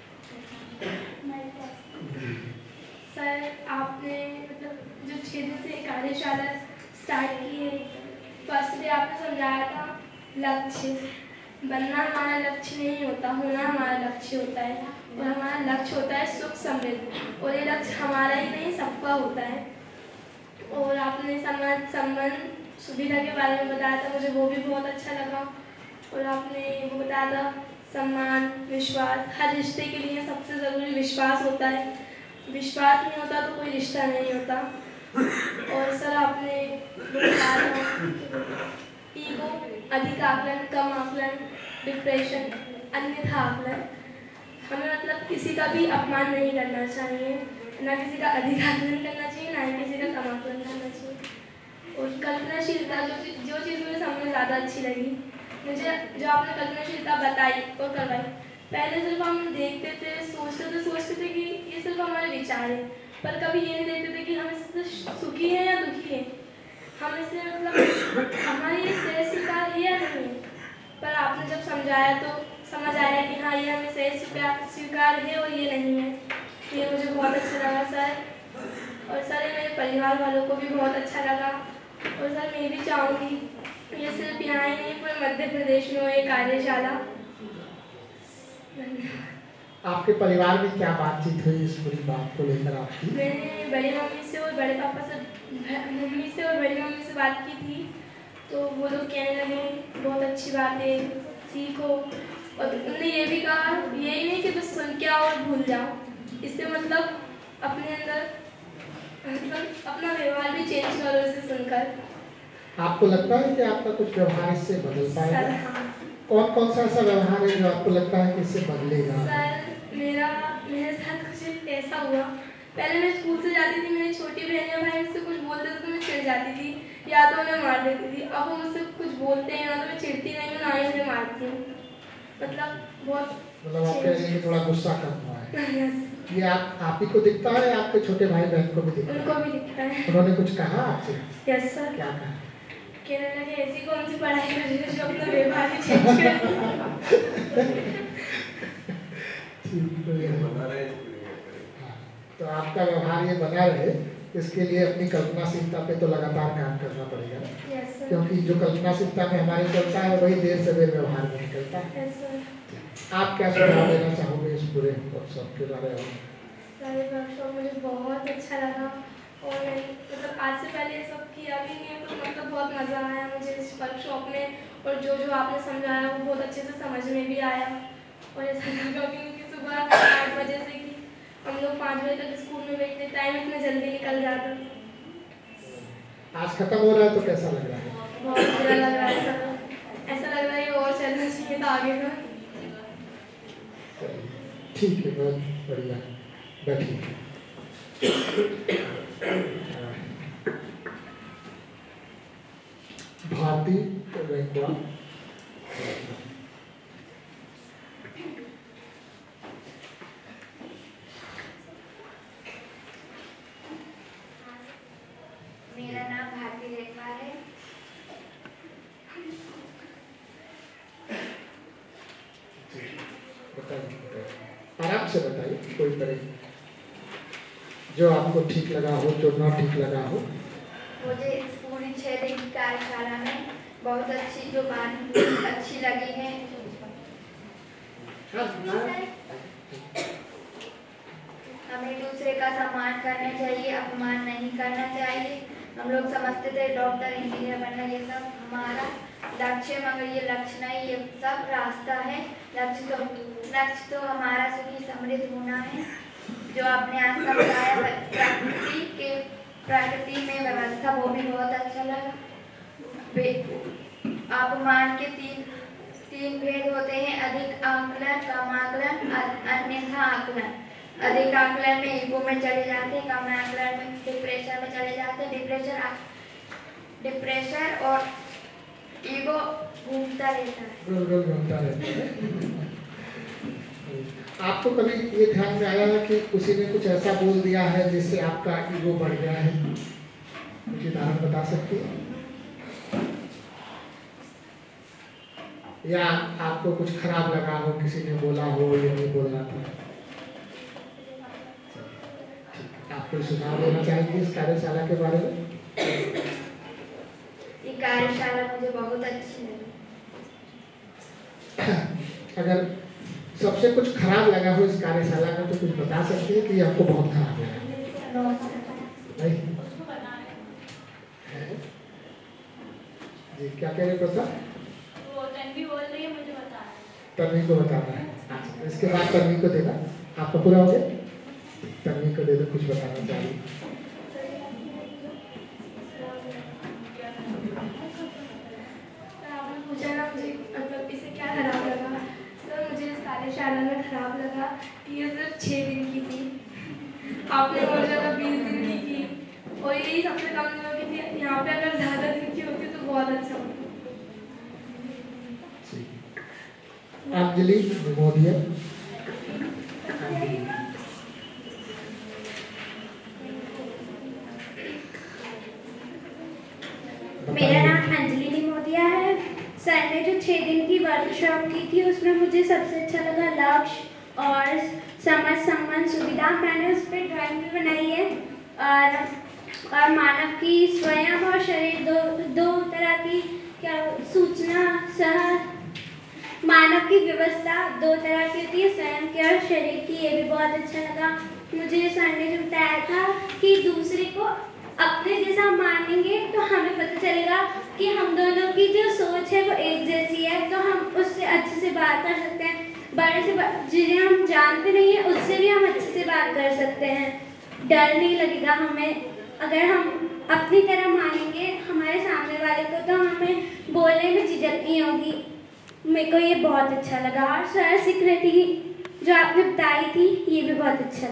सर आपने मतलब जो छः दिन से कार्यशाला स्टार्ट की है, फर्स्ट डे आपने समझाया था लक्ष्य, बनना हमारा लक्ष्य नहीं होता, होना हमारा लक्ष्य होता है, और हमारा लक्ष्य होता है सुख समृद्धि, और ये लक्ष्य हमारा ही नहीं सबका होता है। और आपने समाज संबंध सुविधा के बारे में बताया था, मुझे वो भी बहुत अच्छा लगा। और आपने वो बताया था सम्मान, विश्वास, हर रिश्ते के लिए सबसे ज़रूरी विश्वास होता है, विश्वास नहीं होता तो कोई रिश्ता नहीं होता। और सर आपने बताया था ईगो, अधिक आकलन, कम आकलन, डिप्रेशन, अन्यथा आकलन, हमें मतलब किसी का भी अपमान नहीं करना चाहिए, ना किसी का अधिक आकलन करना चाहिए, ना ही किसी का कम आकलन करना चाहिए। और कल्पनाशीलता, जो चीज़ जो चीज़ मुझे सबसे ज़्यादा अच्छी लगी, मुझे जो आपने कल्पनाशीलता बताई और करवाई, पहले सिर्फ हम देखते थे, सोचते थे सोचते थे कि ये सिर्फ हमारे विचार है, पर कभी ये नहीं देखते थे कि हम इससे सुखी हैं या दुखी हैं, हम इससे मतलब हमारी ये सही स्वीकार है या नहीं। पर आपने जब समझाया तो समझ आया कि हाँ ये हमें सही स्वीकार है और ये नहीं है। ये मुझे बहुत अच्छा लगा सर। और सर ये मेरे परिवार वालों को भी बहुत अच्छा लगा। और सर मैं भी चाहूँगी ये सिर्फ यहाँ ही नहीं, पूरे मध्य प्रदेश में हो ये कार्यशाला।
आपके परिवार में क्या बातचीत हुई इस पूरी बात को लेकर आपकी?
मैंने बड़ी मम्मी से और बड़े पापा से, मम्मी से और बड़ी मम्मी से बात की थी, तो वो लोग कहने लगे बहुत अच्छी बात है, सीखो। और उन्होंने ये भी कहा, यही नहीं कि बस सुन के आओ और भूल जाओ, इससे मतलब अपने अंदर मतलब अपना व्यवहार भी चेंज करो इसे सुनकर।
आपको लगता है कि आपका कुछ व्यवहार इससे बदल पाएगा?
सर हाँ।
कौन कौन सा ऐसा व्यवहार है जो आपको लगता है कि इससे बदलेगा?
सर मेरा मेरे साथ कुछ ऐसा हुआ, पहले मैं स्कूल से जाती थी, मेरी छोटी बहन या भाई मुझसे कुछ बोलते थे तो मैं चिढ़ जाती थी या तो उन्हें मार देती थी। अब वो मुझसे कुछ बोलते हैं ना तो मैं चिढ़ती नहीं हूँ, ना ही उन्हें मारती हूँ। मतलब बहुत
मतलब आप कह रहे हैं कि थोड़ा गुस्सा कम हुआ है।
यस।
ये आप आप ही को दिखता है, आपके छोटे भाई बहन को भी दिखता है?
उनको भी दिखता है।
उन्होंने कुछ कहा आपसे?
Yes sir.
क्या कहा?
कहने लगे ऐसी कौन सी पढ़ाई कर रही है जो अपना व्यवहार ही चेंज कर।
तो आपका व्यवहार ये बना रहे, इसके लिए अपनी कल्पनाशीलता पे तो लगातार काम करना पड़ेगा।
yes,
क्योंकि जो कल्पनाशीलता में हमारे चलता है वही देर से देर व्यवहार में निकलता है।
yes,
आप क्या सुझाव देना चाहोगे इस पूरे वर्कशॉप के बारे में?
सर वर्कशॉप मुझे बहुत अच्छा लगा और मतलब आज से पहले सब किया भी नहीं है, तो मतलब बहुत मज़ा आया मुझे इस वर्कशॉप में। और जो जो आपने समझाया वो बहुत अच्छे से समझ में भी आया। और ऐसा लगा कि सुबह आठ बजे से कि हम लोग पाँच बजे तक स्कूल में बैठते, टाइम इतना जल्दी निकल जाता।
आज खत्म हो रहा है तो कैसा लग रहा है?
बहुत बुरा लग रहा है सर, ऐसा लग रहा है और चलना चाहिए था आगे का।
ठीक है, बहुत बढ़िया, बैठिए। भारती रैंकवा, बताइए बताइए आराम से बताइए, कोई तरह जो आपको ठीक लगा हो, जो ना ठीक लगा हो।
मुझे इस पूरी छः दिन की कार्यशाला में बहुत अच्छी जो बात अच्छी लगी है। हमें दूसरे का सम्मान करना चाहिए, अपमान नहीं करना चाहिए। हम लोग समझते थे डॉक्टर इंजीनियर बनना ये सब हमारा लक्ष्य, मगर ये लक्ष्य नहीं, ये सब रास्ता है। लक्ष्य तो लक्ष्य तो हमारा सुखी समृद्ध होना है। जो आपने आज समझाया प्रकृति के प्रकृति में व्यवस्था, वो भी बहुत अच्छा लगा। अपमान के तीन तीन भेद होते हैं, अधिक आकलन, कम आकलन, अन्यथा आकलन। अधिक आकलन में ईगो में चले जाते हैं, कम आकलन में डिप्रेशन में चले जाते हैं। डिप्रेशन डिप्रेशन और ईगो घूमता रहता है,
गोल गोल घूमता रहता है। आपको कभी ये ध्यान में आया है कि किसी ने कुछ ऐसा बोल दिया है जिससे आपका ईगो बढ़ गया है? मुझे उदाहरण बता सकती है? या आपको कुछ खराब लगा हो, किसी ने बोला हो ये नहीं बोलना था? आप कोई सुझाव देना चाहेंगे इस कार्यशाला के बारे में?
ये कार्यशाला मुझे बहुत अच्छी लगी।
अगर सबसे कुछ खराब लगा हो इस कार्यशाला में तो कुछ बता सकते हैं कि आपको बहुत खराब लगा? नहीं जी, क्या कह रहे प्रसाद?
वो तन्वी बोल रही है, मुझे बता रहा है।
तन्वी को बताना है। अच्छा, इसके बाद तन्वी को देना। आपका पूरा हो गया? तन्वी को दे दो, कुछ बताना चाहिए।
मुझे ना मुझे मतलब इसे क्या खराब लगा सर? मुझे इस कार्यशाला में खराब लगा कि ये सिर्फ छः दिन की थी, आपने बहुत ज़्यादा बीस दिन की की और यही सबसे कम दिनों की थी। यहाँ पे अगर ज़्यादा दिन की होती तो बहुत अच्छा होता।
अंजलि मोदिया।
मेरा नाम अंजलि निमोदिया है। सर ने जो छः दिन की वर्कशॉप की थी उसमें मुझे सबसे अच्छा लगा लक्ष्य और समझ संबंध सुविधा। मैंने उस पर ड्राइंग भी बनाई है। और और मानव की स्वयं और शरीर दो दो तरह की क्या सूचना सह मानव की व्यवस्था दो तरह की होती है, स्वयं की और शरीर की। ये भी बहुत अच्छा लगा मुझे। सर ने जो बताया था कि दूसरे को अपने जैसा मानेंगे तो हमें पता चलेगा कि हम दोनों की जो सोच है वो एक जैसी है, तो हम उससे अच्छे से बात कर सकते हैं। बड़े से जिन्हें हम जानते नहीं हैं उससे भी हम अच्छे से बात कर सकते हैं। डर नहीं लगेगा हमें। अगर हम अपनी तरह मानेंगे हमारे सामने वाले को तो हमें बोलने में झिझक नहीं होगी। मेरे को ये बहुत अच्छा लगा। और सर सिक्योरिटी जो आपने बताई थी ये भी बहुत अच्छा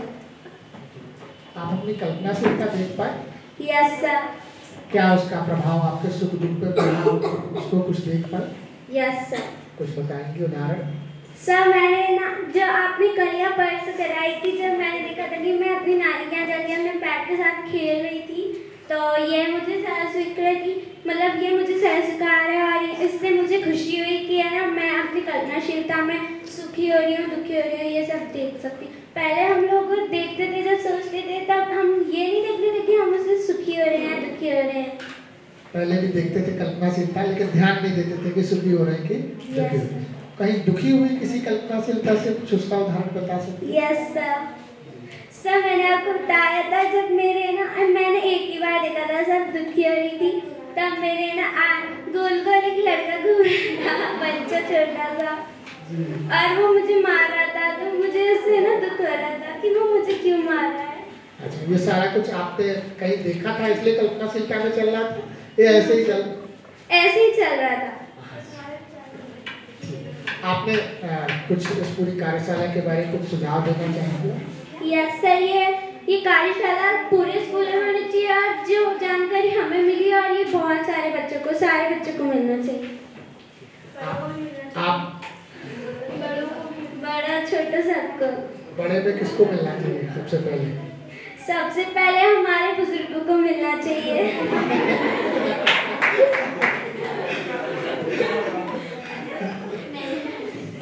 लगा।
आप अपनी कल्पना से इतना देख पाए?
Yes sir.
क्या उसका प्रभाव आपके सुख दुख पे पड़ा, उसको कुछ देख पाए?
Yes sir.
कुछ बताएंगे उदाहरण?
सर मैंने ना जो आपने कलिया परस कराई थी, जब मैंने देखा था कि मैं अपनी नानी के यहाँ जाके अपने पैट के साथ खेल रही थी, तो ये मुझे सर स्वीकृति मतलब ये मुझे सर सिखा रहे हैं और इससे मुझे खुशी हुई कि है ना मैं अपनी कल्पनाशीलता में सुखी हो रही हूँ, दुखी हो रही हूँ, ये सब देख सकती। पहले हम लोग देखते थे, जब सोचते थे तब हम ये नहीं देखते थे कि हम उससे सुखी हो रहे हैं, दुखी हो रहे हैं।
पहले भी देखते थे कल्पनाशीलता, लेकिन ध्यान नहीं देते थे कि सुखी हो रहे हैं कि दुखी हो रहे हैं। कहीं दुखी हुई किसी कल्पनाशीलता से कुछ उसका उदाहरण बता सकते हैं?
Yes sir. सर मैंने आपको बताया था जब मेरे ना मैंने एक ही बार देखा था, सब दुखी हो रही थी, तब मेरे ना गोल गोल एक लड़का घूम रहा था, बच्चा छोटा सा, और वो मुझे मार रहा था, तो मुझे उससे ना दुख हो रहा था कि वो मुझे क्यों मार रहा है।
अच्छा, ये सारा कुछ आपने कहीं देखा था इसलिए कल्पनाशीलता में चल रहा था, ये ऐसे ही चल
ऐसे ही चल रहा था।
आपने आ, कुछ इस पूरी कार्यशाला के बारे में कुछ सुझाव देना चाहेंगे?
यस सर, ये ये कार्यशाला पूरे स्कूल में होनी चाहिए और जो जानकारी हमें मिली और ये बहुत सारे बच्चों को सारे बच्चों को मिलना चाहिए।
आप, आप
बड़ा छोटा सबको।
बड़े में किसको मिलना चाहिए सबसे पहले?
सबसे पहले हमारे बुजुर्गों को मिलना चाहिए।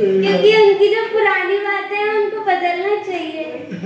क्योंकि उनकी जो पुरानी बातें हैं उनको बदलना चाहिए।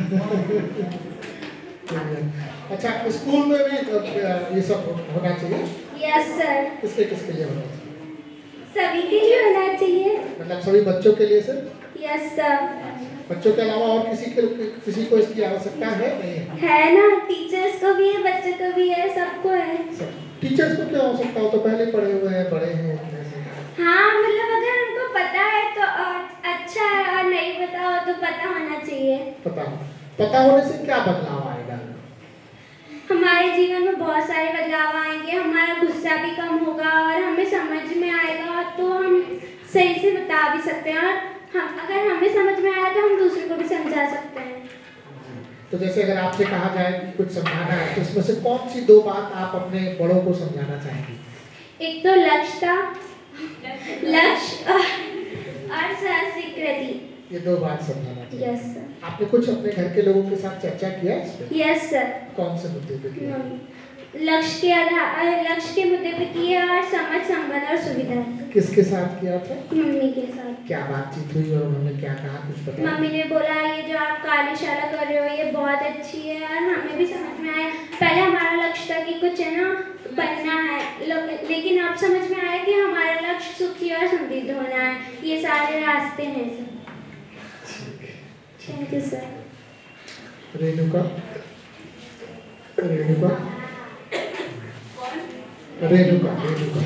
अच्छा, स्कूल में भी ये सब होना चाहिए?
Yes sir.
किसके किसके लिए होना चाहिए?
सभी के लिए होना चाहिए।
मतलब सभी बच्चों के लिए सर?
Yes sir.
बच्चों के अलावा और किसी के किसी को इसकी आवश्यकता है नहीं है?
है ना, टीचर्स को भी है, बच्चों को भी है, सबको है।
टीचर्स को क्या आवश्यकता हो, तो पहले पढ़े हुए हैं, बड़े हैं।
हाँ, मतलब अगर उनको पता है तो अच्छा है, और नहीं पता हो तो पता होना चाहिए।
पता पता होने से क्या बदलाव आएगा?
हमारे जीवन में बहुत सारे बदलाव आएंगे, हमारा गुस्सा भी कम होगा और हमें समझ में आएगा, तो हम सही से बता भी सकते हैं, और हम अगर हमें समझ में आया तो हम दूसरे को भी समझा सकते हैं।
तो जैसे अगर आपसे कहा जाए कि कुछ समझाना है, तो इसमें से कौन सी दो बात आप अपने बड़ों को समझाना चाहेंगी?
एक तो लक्ष्य था, लक्ष्य और स्वीकृति,
ये दो बात समझाना चाहिए।
Yes sir.
आपने कुछ अपने घर के लोगों के साथ चर्चा किया इस पे?
Yes sir.
कौन से मुद्दे पे किया?
लक्ष्य के आधार लक्ष्य के मुद्दे पे किया, और समझ, संबंध और सुविधा।
किसके साथ किया था?
मम्मी के साथ।
क्या बातचीत हुई और उन्होंने क्या कहा, कुछ बताया?
मम्मी ने बोला ये जो आप कार्यशाला कर रहे हो ये बहुत अच्छी है, और हमें भी समझ में आया। पहले हमारा लक्ष्य था कि कुछ है ना बनना है, लेकिन अब समझ में आया कि हमारा लक्ष्य सुखी और समृद्ध होना है। ये सारे रास्ते हैं sir. Thank you sir.
Renuka, Renuka, Renuka, Renuka.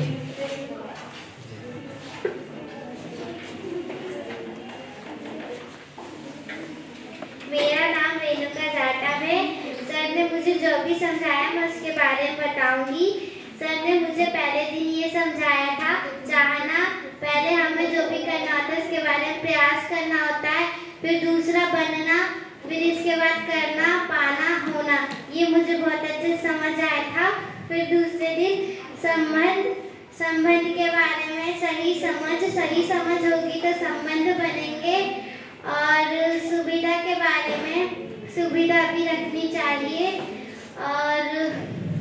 मेरा नाम रेणुका जाटव है। सर ने मुझे जो भी समझाया मैं उसके बारे में बताऊंगी। सर ने मुझे पहले दिन ये समझाया था, चाहना, पहले हमें जो भी करना होता है उसके बारे में प्रयास करना होता है, फिर दूसरा बनना, फिर इसके बाद करना, पाना, होना। ये मुझे बहुत अच्छे से समझ आया था। फिर दूसरे दिन संबंध, संबंध के बारे में सही समझ, सही समझ होगी तो संबंध बनेंगे, और सुविधा के बारे में सुविधा भी रखनी चाहिए, और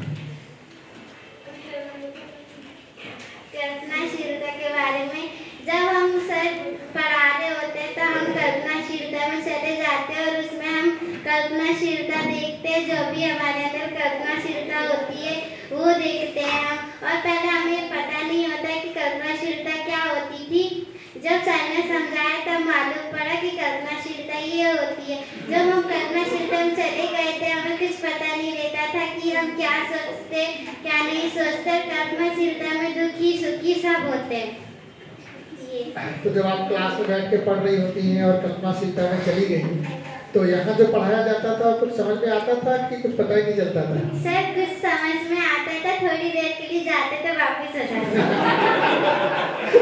कल्पनाशीलता के बारे में। जब हम सर पढ़ा रहे होते हैं तो हम कल्पनाशीलता में चले जाते हैं, और उसमें हम कल्पनाशीलता देखते हैं, जो भी हमारे अंदर कल्पनाशीलता होती है वो देखते हैं हम। और पहले हमें पता नहीं होता कि कल्पनाशीलता क्या होती थी। जब सर ने समझाया तब मालूम पड़ा कि कल्पनाशीलता ये होती है। जब हम कल्पनाशीलता में चले गए थे हमें कुछ पता नहीं रहता था कि हम क्या सोचते क्या नहीं सोचते। कल्पनाशीलता में दुखी सुखी सब होते हैं।
तो जब आप क्लास में बैठ के पढ़ रही होती हैं और कल्पनाशीलता में चली गई, तो यहाँ जो पढ़ाया जाता था कुछ समझ में आता था कि कुछ पता ही नहीं चलता था?
सर कुछ समझ में आता था, थोड़ी देर के लिए जाते थे, वापस हो जाते।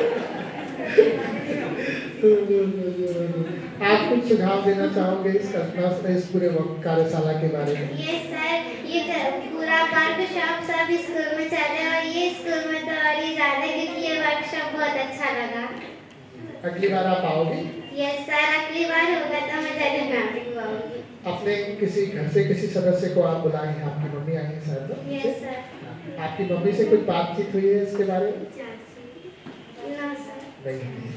आप कुछ सुझाव देना चाहोगे इस कल्पना इस पूरे कार्यशाला के बारे में?
ये सर ये पूरा वर्कशॉप सब स्कूल में चले, और ये स्कूल में तो और ही ज्यादा, क्योंकि ये वर्कशॉप बहुत अच्छा लगा।
अगली बार आप आओगी?
यस सर, अगली बार होगा तो मैं जरूर मैं आऊंगी।
अपने किसी घर से किसी सदस्य को आप बुलाए हैं? आपकी मम्मी आई है शायद?
Yes sir.
आपकी मम्मी से कुछ बातचीत हुई है इसके बारे में?
ना सर।
नहीं।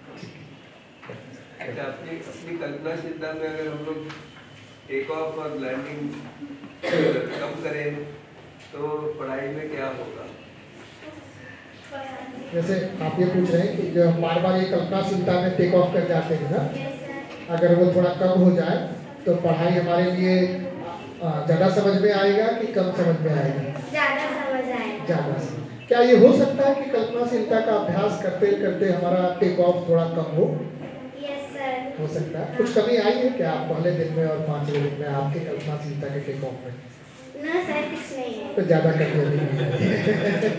अच्छा, अपनी अपनी कल्पनाशीलता में अगर हम लोग टेक ऑफ और लर्निंग कम करें तो पढ़ाई में क्या होगा?
जैसे आप ये पूछ रहे हैं कि जो हम बार बार ये कल्पनाशीलता में टेक ऑफ कर जाते हैं ना, अगर वो थोड़ा कम हो जाए तो पढ़ाई हमारे लिए ज़्यादा समझ में आएगा कि कम समझ में आएगा?
ज़्यादा समझ आएगा।
ज़्यादा समझ। क्या ये हो सकता है कि कल्पनाशीलता का अभ्यास करते करते हमारा टेक ऑफ थोड़ा कम हो?
Yes sir.
हो सकता है। कुछ कमी आई है क्या पहले दिन में और पांचवें दिन में आपके कल्पनाशीलता के टेक ऑफ में?
ना सर, कुछ नहीं है।
तो ज़्यादा कमी नहीं है।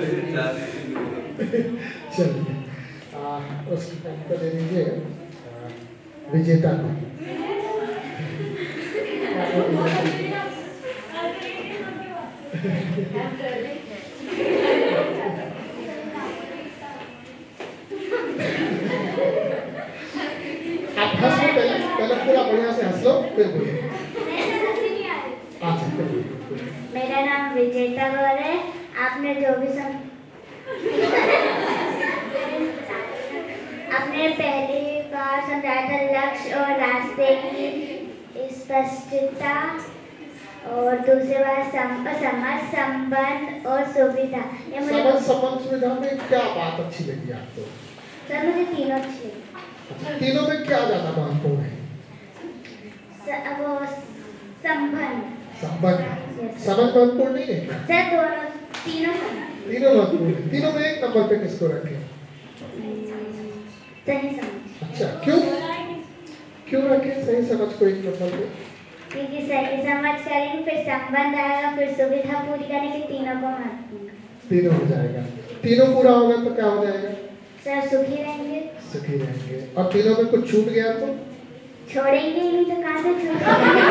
चलिए, उसकी को दे दीजिए विजेता को। आप हंस लो, पहले पहले पूरा बढ़िया से हंस लो, फिर बोलिए। अच्छा,
मेरा नाम विजेता गौर है। आपने जो भी सम... आपने
पहली बार समझाया था लक्ष्य और रास्ते की स्पष्टता, और दूसरी बार सम, समझ संबंध और सुविधा। ये मुझे
समझ संबंध सुविधा में क्या बात अच्छी लगी आपको?
सर मुझे तीनों अच्छे लगे।
अच्छा, तीनों में क्या ज्यादा महत्वपूर्ण है?
स- वो संबंध।
संबंध। समझ महत्वपूर्ण नहीं है क्या?
सर दोनों तीनों
तीनों महत्वपूर्ण है। तीनों में एक नंबर पे किसको रखें?
सही समझ।
अच्छा, क्यों क्यों रखें सही समझ को एक नंबर पे?
क्योंकि सही समझ करेंगे फिर संबंध आएगा, फिर सुविधा पूरी करेंगे, तीनों को महत्वपूर्ण।
तीनों हो जाएगा। तीनों पूरा होगा तो क्या हो जाएगा?
सर सुखी रहेंगे।
सुखी रहेंगे। और तीनों में कुछ छूट गया तो
छोड़ेंगे ही नहीं तो कहाँ से छूटेंगे?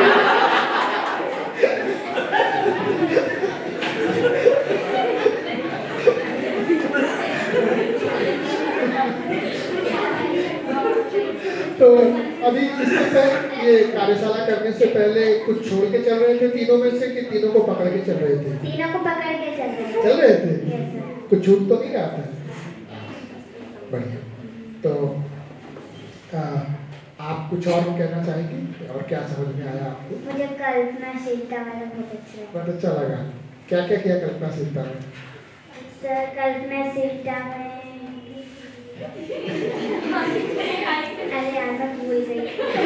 तो अभी इससे पहले ये कार्यशाला करने से पहले कुछ छोड़ के चल रहे थे तीनों में से, कि तीनों को पकड़ के चल रहे थे?
तीनों को पकड़ के चल रहे थे।
चल रहे थे।
Yes sir.
कुछ छूट तो नहीं रहा था? बढ़िया। तो आ, आप कुछ और कहना चाहेंगे? और क्या समझ में आया आपको?
मुझे कल्पनाशीलता वाला बहुत अच्छा लगा।
बहुत अच्छा लगा। क्या क्या किया कल्पनाशीलता में?
सर कल्पनाशीलता में अरे यार मैं भूल गई।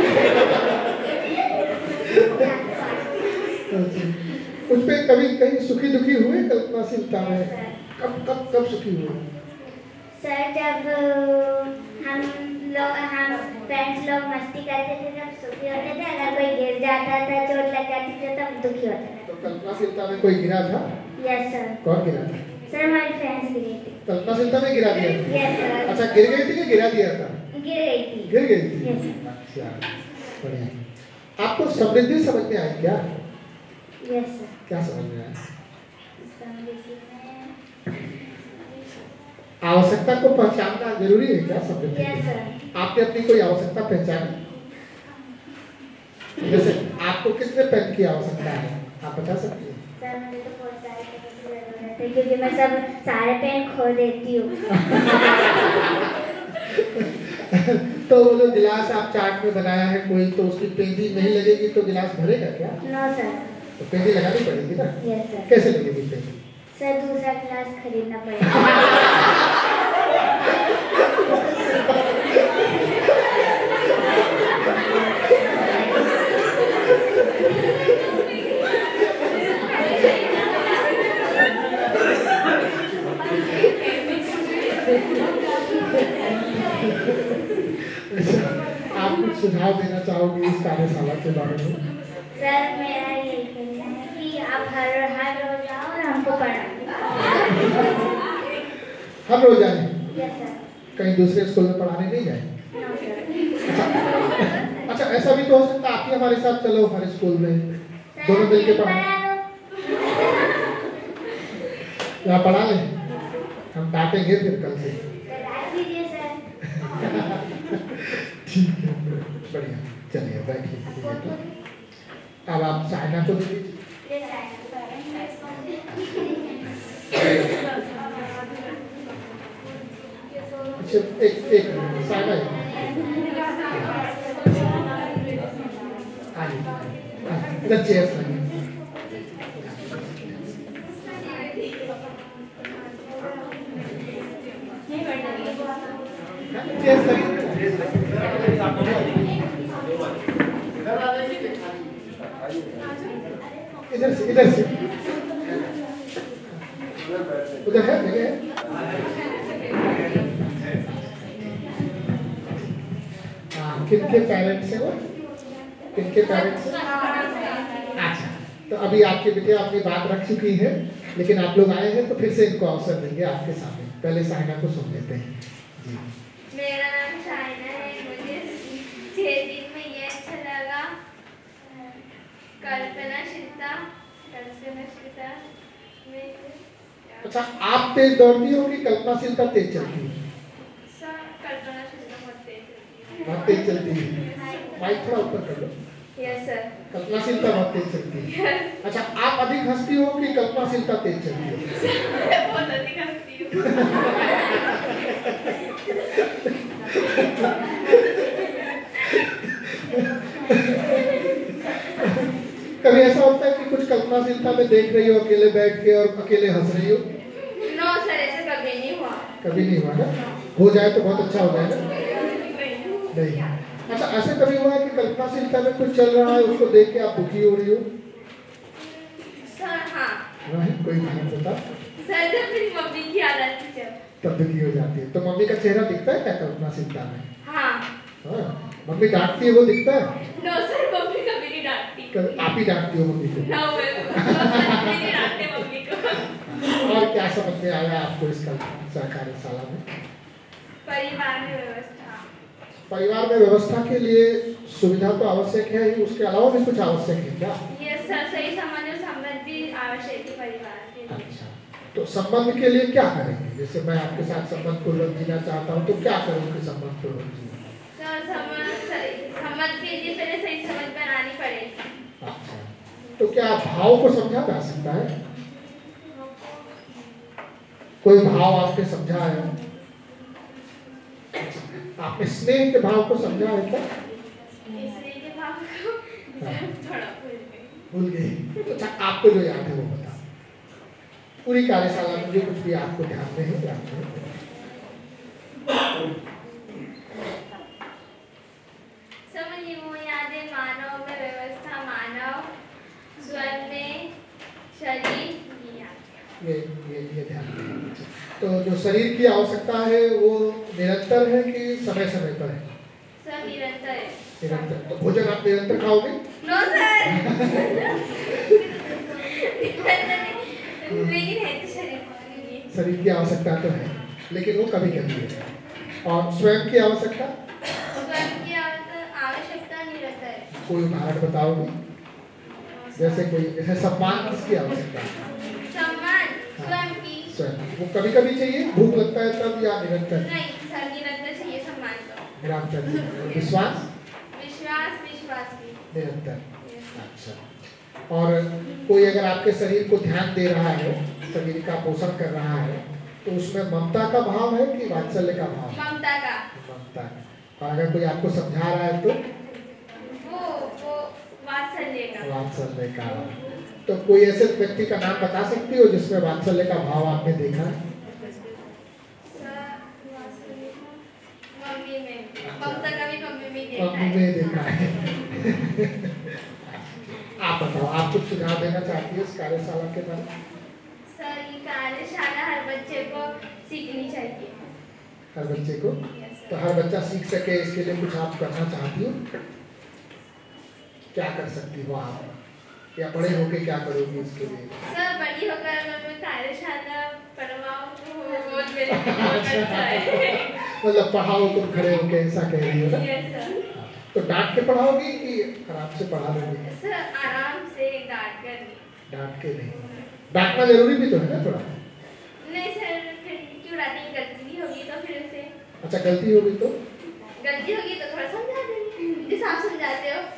उस पे कभी कहीं सुखी दुखी हुए कल्पनाशीलता में? कब कब कब सुखी हुए?
सर जब हम लोग हम फ्रेंड्स लोग मस्ती करते थे तब सुखी होते थे, अगर कोई गिर जाता था, चोट लग जाती थी तब दुखी होता था।
तो कल्पनाशीलता में कोई गिरा था?
Yes sir.
कौन गिरा था?
सर हमारी फ्रेंड्स गिरी थी।
कल्पनाशीलता में गिरा दिया था?
Yes sir.
अच्छा, गिर गई थी कि गिरा दिया था?
गिर गई थी।
गिर गई थी।
Yes sir.
अच्छा, बढ़िया। आपको समृद्धि समझ में आई क्या?
Yes sir.
क्या समझ में आया?
समृद्धि में
आवश्यकता को पहचानना जरूरी है क्या समृद्धि?
Yes sir.
आपने अपनी कोई आवश्यकता पहचानी? जैसे आपको कितने पेन की आवश्यकता है, आप बता सकती हैं?
सर मुझे तो बहुत सारे पेन की जरूरत है, क्योंकि मैं सब सारे पेन खो देती हूँ।
तो वो जो गिलास आप चार्ट में बनाया है कोई, तो उसकी पेंदी नहीं लगेगी तो गिलास भरेगा क्या?
No sir.
तो पेंदी लगानी पड़ेगी ना?
Yes sir.
कैसे लगेगी पेंदी?
सर दूसरा गिलास खरीदना पड़ेगा।
आप कुछ सुझाव देना चाहोगे इस कार्यशाला के बारे में?
सर मेरा ये कहना है कि आप हर हर रोज आओ और हमको पढ़ाओ।
हर रोज आए?
Yes sir.
कहीं दूसरे स्कूल में पढ़ाने नहीं गए?
No sir.
अच्छा, ऐसा भी तो हो सकता है आप ही हमारे साथ चलो हर स्कूल में, दोनों मिलके पढ़ाओ। यहाँ पढ़ा लें, हम डांटेंगे फिर कल से।
डांट दीजिए सर।
ठीक है, बढ़िया। चलिए बैठिए। अब आप साइना को दीजिए। अच्छा, एक एक साइना आइए, इधर चेयर्स लगे। चेयर्स लगे। इधर से इधर से उधर है जगह है? हाँ, किनके पेरेंट्स हैं वो? किनके पेरेंट्स हैं? अच्छा, तो अभी आपके बेटे अपनी बात रख चुकी है, लेकिन आप लोग आए हैं तो फिर से इनको अवसर देंगे आपके सामने। पहले साइना को सुन लेते हैं जी।
मेरा नाम साइना है। मुझे छः दिन में ये अच्छा लगा, कल्पनाशीलता कल्पनाशीलता में।
अच्छा, आप तेज दौड़ती हो कि कल्पनाशीलता तेज चलती है?
सर कल्पनाशीलता बहुत तेज चलती है।
बहुत तेज चलती है। माइक थोड़ा ऊपर कर लो।
Yes sir.
कल्पनाशीलता बहुत तेज चलती है। अच्छा, आप अधिक हंसती हो कि कल्पनाशीलता तेज चलती है?
बहुत अधिक हंसती हूँ।
कभी ऐसा होता है कि कुछ कल्पनाशीलता में देख रही हो अकेले बैठ के और अकेले हंस रही हो?
नो सर, ऐसा कभी नहीं हुआ।
कभी नहीं हुआ ना? हो जाए तो बहुत अच्छा हो जाए ना? नहीं। अच्छा, ऐसा कभी हुआ है कि कल्पनाशीलता में कुछ चल रहा है उसको देख के आप दुखी हो रही हो?
सर हाँ।
नहीं, कोई कारण बता।
सर जब मेरी मम्मी की याद आती है
तब दुखी हो जाती है। तो मम्मी का चेहरा दिखता है क्या कल्पनाशीलता में?
हाँ।
हाँ, मम्मी डांटती है वो दिखता है?
नो सर, मम्मी कभी नहीं डांटती।
आप ही डांटती हो मम्मी को?
नो, मैं नहीं डांटते मम्मी को।
और क्या समझ में आया आपको इस कार्यशाला में?
परिवार में व्यवस्था।
परिवार में व्यवस्था के लिए सुविधा तो आवश्यक है ही, उसके अलावा भी कुछ आवश्यक है क्या?
यस सर, सही समझ और संबंध भी आवश्यक है परिवार के लिए।
अच्छा, तो संबंध के लिए क्या करेंगे? जैसे मैं आपके साथ संबंध पूर्वक जीना चाहता हूँ तो क्या करूँगी संबंध पूर्वक जीना?
सर संबंध के लिए पहले सही समझ बनानी पड़ेगी।
अच्छा, तो क्या भाव को समझा जा सकता है? कोई भाव आपने समझा है? आपने स्नेह के भाव को समझा है क्या?
स्नेह के भाव को थोड़ा
भूल गई। तो अच्छा, आपको जो याद है वो बता। पूरी कार्यशाला में जो कुछ भी आपको ध्यान में है ध्यान में।
समझिए वो यादें मानव में व्यवस्था, मानव स्वयं में शरीर,
ये ये ये ध्यान में। तो जो शरीर की आवश्यकता है वो निरंतर है कि समय समय पर है?
सब निरंतर है।
निरंतर। तो भोजन आप निरंतर खाओगे?
No sir. लेकिन है तो शरीर
शरीर की आवश्यकता तो है, लेकिन वो कभी कभी है। और स्वयं की आवश्यकता?
स्वयं की आवश्यकता निरंतर है।
कोई उदाहरण बताओगे? जैसे कोई जैसे सम्मान किसकी आवश्यकता है?
सम्मान स्वयं की।
स्वयं। वो कभी कभी चाहिए, भूख लगता है तब, या निरंतर?
नहीं सर, निरंतर चाहिए सम्मान तो।
निरंतर। विश्वास?
विश्वास विश्वास भी
निरंतर। अच्छा। और कोई अगर आपके शरीर को ध्यान दे रहा है, शरीर का पोषण कर रहा है, तो उसमें ममता का भाव है कि वात्सल्य का भाव?
ममता का।
ममता। और अगर कोई आपको समझा रहा है तो?
वो वो वात्सल्य का।
वात्सल्य का। तो कोई ऐसे व्यक्ति का नाम बता सकती हो जिसमें वात्सल्य का भाव आपने देखा है?
मम्मी में। ममता का भी मम्मी में देखा है।
मम्मी में देखा है। आप बताओ, आप कुछ सुझाव देना चाहती है इस कार्यशाला के बारे में?
सर ये कार्यशाला हर बच्चे को सीखनी चाहिए।
हर बच्चे को? तो हर बच्चा सीख सके इसके लिए कुछ आप करना चाहती हो? क्या कर सकती हो आप, या बड़े होके क्या करोगी इसके लिए?
सर बड़ी होकर अगर मैं कार्यशाला पढ़वाऊँ तो बहुत मेरे लिए बहुत अच्छा है।
मतलब पढ़ाओ तुम खड़े होके, ऐसा कह रही हो ना?
Yes sir.
तो डांट के पढ़ाओगी कि आराम से पढ़ा लोगी?
सर आराम से डांट कर।
डांट के नहीं, डांटना जरूरी भी तो है ना थोड़ा?
नहीं सर, फिर क्यों डांटेंगे? गलती भी होगी तो फिर उसे। अच्छा,
गलती होगी तो?
गलती होगी तो थोड़ा समझा देंगे, जिस आप समझाते हो।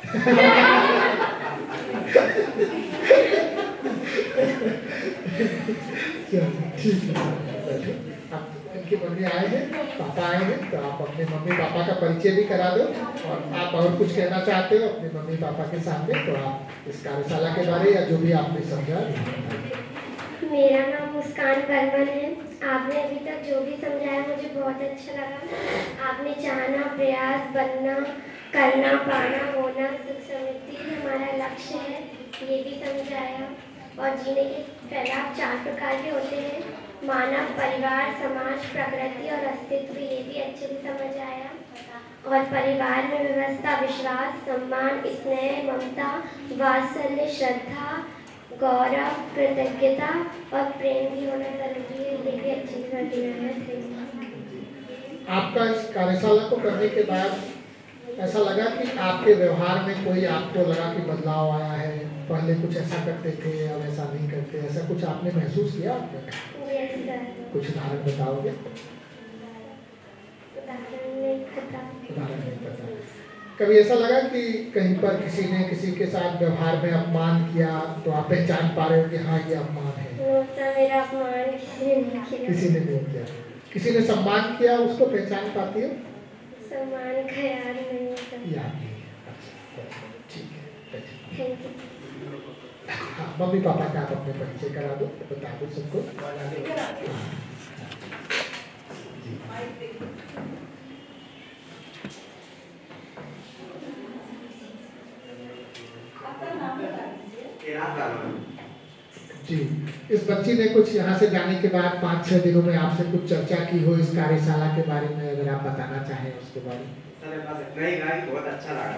ठीक है। आप इनकी मम्मी आए हैं, पापा आए हैं, तो आप अपने मम्मी पापा का परिचय भी करा दो, और आप और कुछ कहना चाहते हो अपने मम्मी पापा के सामने तो आप इस कार्यशाला के बारे या जो भी आपने समझा।
मेरा नाम मुस्कान बर्मन है। आपने अभी तक जो भी समझाया मुझे बहुत अच्छा लगा। आपने चाहना, प्रयास, बनना, करना, पाना, होना, सुख समृद्धि हमारा लक्ष्य है, ये भी समझाया। और जीने के फैलाव चार प्रकार के होते हैं, मानव, परिवार, समाज, प्रकृति और अस्तित्व, ये भी अच्छे से समझ आया। और परिवार में व्यवस्था, विश्वास, सम्मान, स्नेह, ममता, वात्सल्य, श्रद्धा, गौरव, कृतज्ञता और प्रेम भी होना जरूरी है, ये भी अच्छी तरह देना है।
आपका इस कार्यशाला को करने के बाद ऐसा लगा कि आपके व्यवहार में कोई आपको लगा कि बदलाव आया है? पहले कुछ ऐसा करते थे अब ऐसा नहीं करते, ऐसा कुछ आपने महसूस किया आपने? कुछ उदाहरण बताओगे?
उदाहरण नहीं पता।
उदाहरण नहीं पता। कभी ऐसा लगा कि कहीं पर किसी ने किसी के साथ व्यवहार में अपमान किया तो आप पहचान पा रहे हो कि हाँ ये अपमान है?
तो मेरा अपमान किसी ने नहीं किया।
किसी ने नहीं किया। किसी ने सम्मान किया उसको पहचान पाती हो?
सामान ख्याल नहीं था।
याद नहीं है। अच्छा, ठीक है, बैठिए।
Thank you.
हाँ, मम्मी पापा का आप अपने परिचय करा दो, बता दो सबको। हाँ, हाँ, जी। जी, इस बच्ची ने कुछ यहाँ से जाने के बाद पाँच छह दिनों में आपसे कुछ चर्चा की हो इस कार्यशाला के बारे में, अगर आप बताना चाहें उसके बारे में।
सर बस इतना ही कहा कि बहुत अच्छा लगा।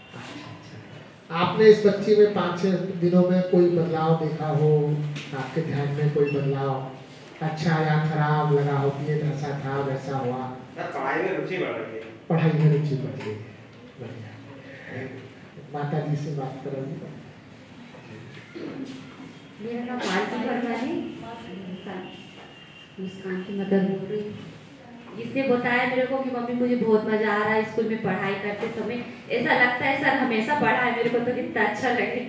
आपने इस बच्ची में पाँच छह दिनों में कोई बदलाव देखा हो, आपके ध्यान में कोई बदलाव अच्छा या खराब लगा हो कि ये ऐसा था वैसा हुआ?
सर पढ़ाई में रुचि बढ़ रही है।
पढ़ाई में रुचि बढ़ रही है, बढ़िया। माता जी से बात करोगे?
मेरा नाम मालती वर्मा है, मुस्कान की मदर बोल रही हूँ। जिसने बताया मेरे को कि मम्मी मुझे बहुत मजा आ रहा है स्कूल में पढ़ाई करते समय, ऐसा लगता है सर हमेशा पढ़ाए, मेरे को तो कितना अच्छा लगे।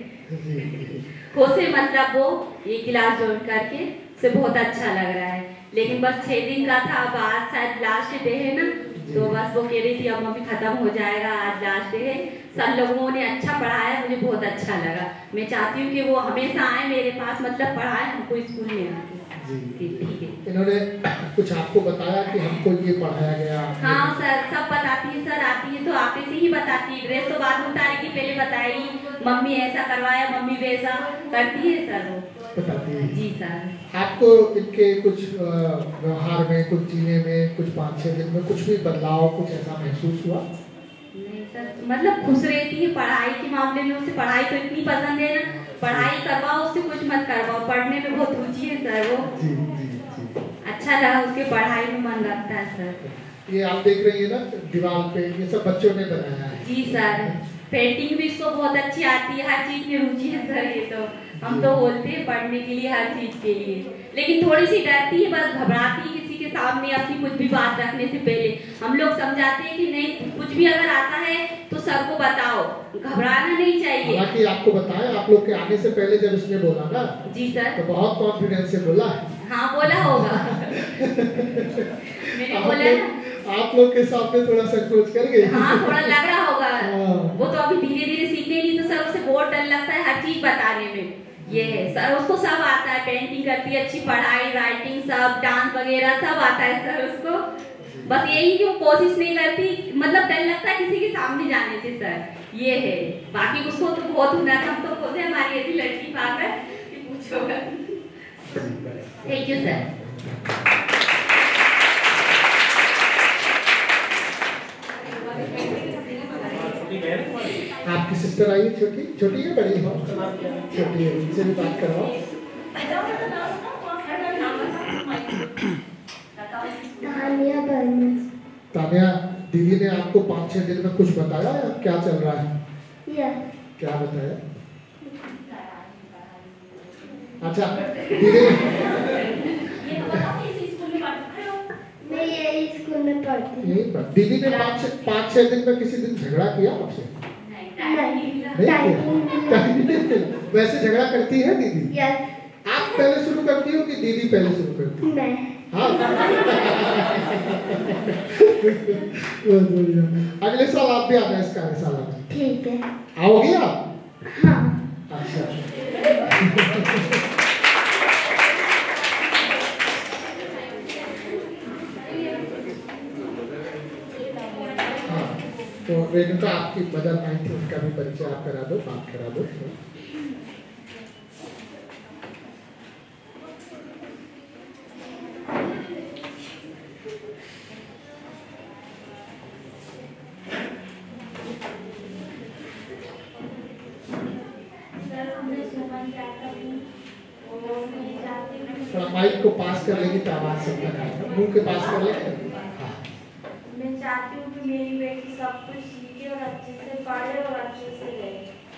खुशी मतलब वो ये क्लास ज्वाइन करके से बहुत अच्छा लग रहा है। लेकिन बस छह दिन का था, अब आज शायद लास्ट डे है ना, तो बस वो कह रही थी अब मम्मी खत्म हो जाएगा, आज लास्ट डे है। सब लोगों ने अच्छा पढ़ाया, मुझे बहुत अच्छा लगा। मैं चाहती हूँ कि वो हमेशा आए मेरे पास, मतलब पढ़ाए हमको स्कूल में आके।
जी, ठीक है। इन्होंने कुछ आपको बताया कि हमको ये पढ़ाया गया?
हाँ सर, सब बताती है सर, आती है तो आपे से ही बताती है। ड्रेस तो बाद में उतारे की पहले बताई, मम्मी ऐसा करवाया, मम्मी वैसा करती है सर वो
बताती है।
जी सर।
आपको इनके कुछ व्यवहार में, कुछ जीने में, कुछ पाँच छह दिन में कुछ भी बदलाव, कुछ ऐसा महसूस हुआ?
नहीं सर, मतलब खुश रहती है पढ़ाई के मामले में, उसे पढ़ाई तो इतनी पसंद है ना, पढ़ाई करवाओ उससे कुछ मत करवाओ, पढ़ने में बहुत रुचि है सर वो।
जी जी जी।
अच्छा लगा, उसके पढ़ाई में मन लगता है सर।
ये आप देख रही है ना दीवार पे, ये सब बच्चों ने बनाया है।
जी सर, पेंटिंग भी इसको बहुत अच्छी आती है, हर चीज में रुचि है सर। ये तो हम तो बोलते हैं पढ़ने के लिए, हर चीज के लिए, लेकिन थोड़ी सी डरती है, बस घबराती है किसी के सामने अपनी कुछ भी बात रखने से पहले। हम लोग समझाते हैं कि नहीं, कुछ भी अगर आता है तो सर को बताओ, घबराना नहीं चाहिए।
हालांकि आपको बताया, आप लोग के आने से पहले जब उसने बोला ना,
जी सर,
तो बहुत कॉन्फिडेंस से बोला।
हाँ बोला होगा। मैंने बोला ना,
आप लोग के सामने थोड़ा संकोच कर गई।
हाँ थोड़ा लग रहा होगा। वो तो अभी धीरे धीरे सीखने नहीं, तो सर उसे बहुत डर लगता है हर चीज बताने में। ये है सर, उसको सब आता है, पेंटिंग करती है, अच्छी पढ़ाई, राइटिंग, सब डांस वगैरह सब आता है सर उसको। बस यही कि वो कोशिश नहीं करती, मतलब डर लगता है किसी के सामने जाने से सर, ये है। बाकी उसको तो बहुत हुनर, हम तो खुद है हमारी ऐसी लड़की पाकर कि पूछो। Thank you sir.
आपकी सिस्टर आई है, छोटी छोटी है बड़ी है? छोटी है, इनसे भी बात करवाओ। तानिया, दीदी ने आपको पाँच छह दिन में कुछ बताया या क्या चल रहा है?
yes.
क्या बताया? अच्छा दीदी,
मैं यही स्कूल में पढ़ती हूँ।
यही पर दीदी ने पाँच पाँच छह दिन में किसी दिन झगड़ा किया आपसे?
नहीं,
नहीं। वैसे झगड़ा करती है दीदी?
yes.
आप पहले शुरू करती हो कि दीदी पहले शुरू करती है?
मैं।
हाँ। अगले साल आप भी आना इस कार्यशाला में।
ठीक है।
आओगी आप?
हाँ।
अच्छा। हाँ, तो रेणुका आपकी मदर आई थी, उनका भी परिचय आप करा दो, बात करा दो। माइक को पास कर लेगी तो आवाज सब तक आएगा, मुंह के पास कर ले। हाँ।
मैं चाहती हूँ कि मेरी बेटी सब कुछ सीखे और अच्छे से पढ़े और अच्छे से रहे।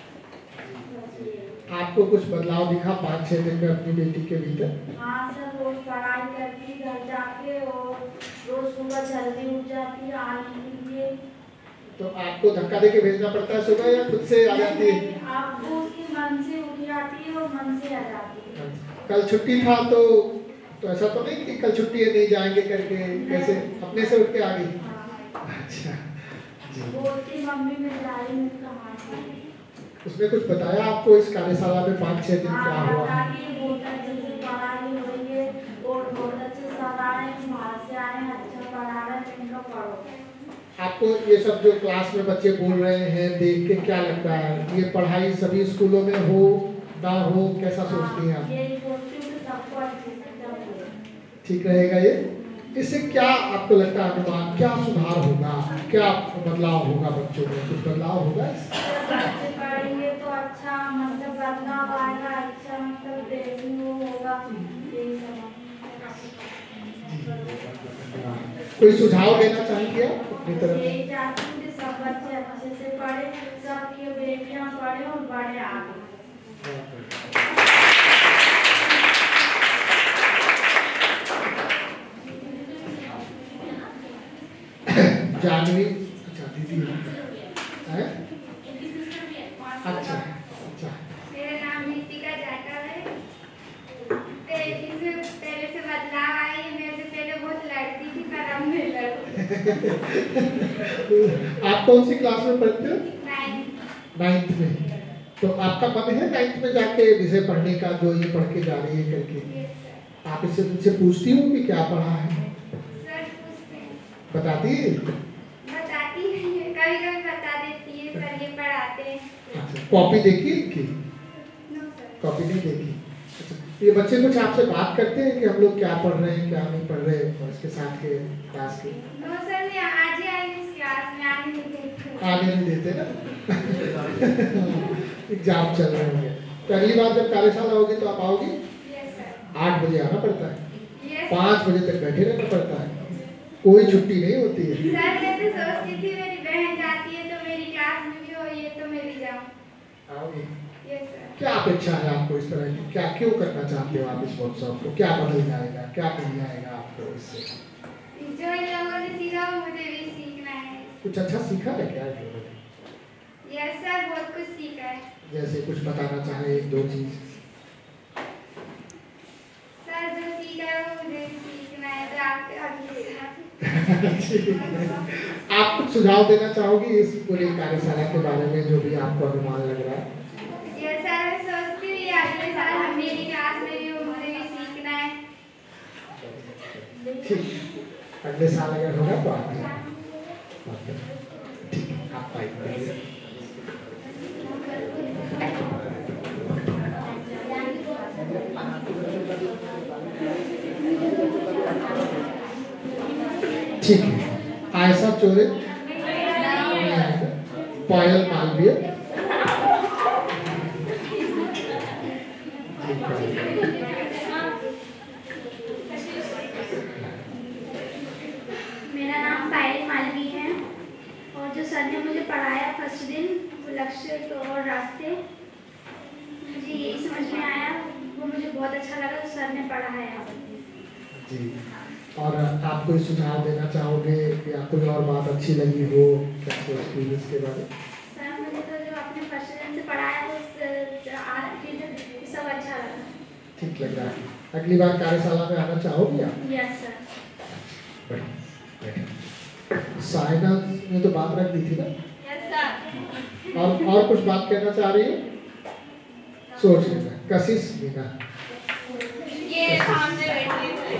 आपको कुछ बदलाव दिखा पाँच छह दिन में अपनी बेटी के भीतर?
हाँ सर, रोज पढ़ाई करती घर जाके और रोज सुबह जल्दी उठ जाती है आने के लिए।
तो आपको धक्का देके भेजना पड़ता है सुबह या खुद से आ जाती है?
आपको उसके मन से उठ जाती है और मन से आ जाती है।
कल छुट्टी था तो तो ऐसा तो नहीं कि कल छुट्टी है नहीं जाएंगे करके, कैसे अपने से उठ के आ गई? अच्छा,
बोलती मम्मी मैं जा रही हूँ कहाँ।
उसने कुछ बताया आपको इस कार्यशाला में पाँच छः दिन क्या हुआ?
बहुत अच्छे से पढ़ाई हो रही है और बहुत अच्छे सर आ रहे हैं, बाहर से आए हैं, अच्छा पढ़ा रहे हैं, इनका पढ़ो।
आपको ये सब जो क्लास में बच्चे बोल रहे हैं देख के क्या लगता है? ये पढ़ाई सभी स्कूलों में हो ना हो, कैसा सोचती हैं आप?
यही सोचती हूँ कि सबको अच्छे से चले।
ठीक रहेगा ये? इससे क्या आपको लगता है अनुमान, क्या सुधार होगा, क्या बदलाव होगा बच्चों में? कुछ बदलाव होगा इससे?
बच्चे पढ़ेंगे तो अच्छा मतलब बदलाव आएगा, अच्छा मतलब देश में वो होगा। यही सब
कोई सुझाव देना चाहेंगे आप अपनी तरफ?
यही चाहती हूँ कि सब बच्चे अच्छे से पढ़े, सबकी बेटियाँ पढ़े और बड़े आगे। जानवी, अच्छा दीदी है? अच्छा अच्छा।
मेरा नाम नीतिका जाटा है। तो इसमें पहले से बदलाव आई है, मेरे से पहले बहुत लड़ती थी पर अब नहीं लड़ती।
आप कौन सी क्लास में पढ़ते हो?
नाइन्थ।
नाइन्थ में। तो आपका मन है नाइन्थ में जाके विषय पढ़ने का जो ये पढ़ के जा रही है करके? आप इससे तुमसे पूछती हो कि क्या पढ़ा है?
सर पूछते हैं।
बताती है?
बताती नहीं है, कभी कभी बता देती है सर ये पढ़ाते हैं।
अच्छा, कॉपी देखी इनकी?
No sir.
कॉपी नहीं देखी। अच्छा, ये बच्चे कुछ आपसे बात करते हैं कि हम लोग क्या पढ़ रहे हैं क्या नहीं पढ़ रहे और इसके साथ के क्लास के?
नो सर, मैं आज ही आई इस क्लास में, आने नहीं देते।
आने नहीं देते ना? एग्जाम चल रहे होंगे। तो अगली बार जब कार्यशाला होगी तो आप आओगी?
Yes sir.
आठ बजे आना पड़ता है,
यस।
पाँच बजे तक बैठे रहना पड़ता है, कोई छुट्टी नहीं होती है।
सर मैं तो सोचती थी मेरी बहन जाती है तो मेरी क्लास में भी हो, ये तो मैं भी जाऊँ।
आओगी?
Yes sir.
क्या अपेक्षा है आपको इस तरह की? क्या क्यों करना चाहते हो आप इस वर्कशॉप को? क्या बदल जाएगा, क्या मिल जाएगा आपको इससे?
जो इन लोगों ने सीखा वो मुझे भी सीखना है।
कुछ अच्छा सीखा है क्या इन लोगों ने?
यस सर, बहुत कुछ सीखा है।
जैसे कुछ बताना चाहे एक दो चीज?
सर जो सीखा है वो मुझे भी सीखना है, तो आपके आगे
आप कुछ सुझाव देना चाहोगी इस पूरी कार्यशाला के बारे में जो भी आपको अनुमान लग रहा है?
यस सर, मैं सोचती हूँ अगले साल हम मेरी क्लास में भी हो, मुझे भी सीखना है।
ठीक, अगले साल अगर होगा तो आप ठीक है, आप फाइट करिए। ठीक है, आयशा चोरे, पायल मालवीय,
मेरा नाम पायल मालवी है और जो सर ने मुझे पढ़ाया फर्स्ट दिन वो लक्ष्य तो और रास्ते, मुझे यही समझ में आया, वो मुझे बहुत अच्छा लगा जो सर ने पढ़ाया।
जी, और आप कोई सुझाव देना चाहोगे या कोई और बात अच्छी लगी हो क्या सोचती है इसके बारे में?
सर मुझे तो जो आपने फर्स्ट दिन से पढ़ाया वो सब अच्छा लगा।
ठीक लग रहा है। अगली बार कार्यशाला में आना चाहोगी आप?
Yes sir.
साइना ने तो बात रख दी थी ना?
Yes sir.
और और कुछ बात कहना चाह रही है? सोच लेना। कशिश मीना,
ये सामने बैठी है।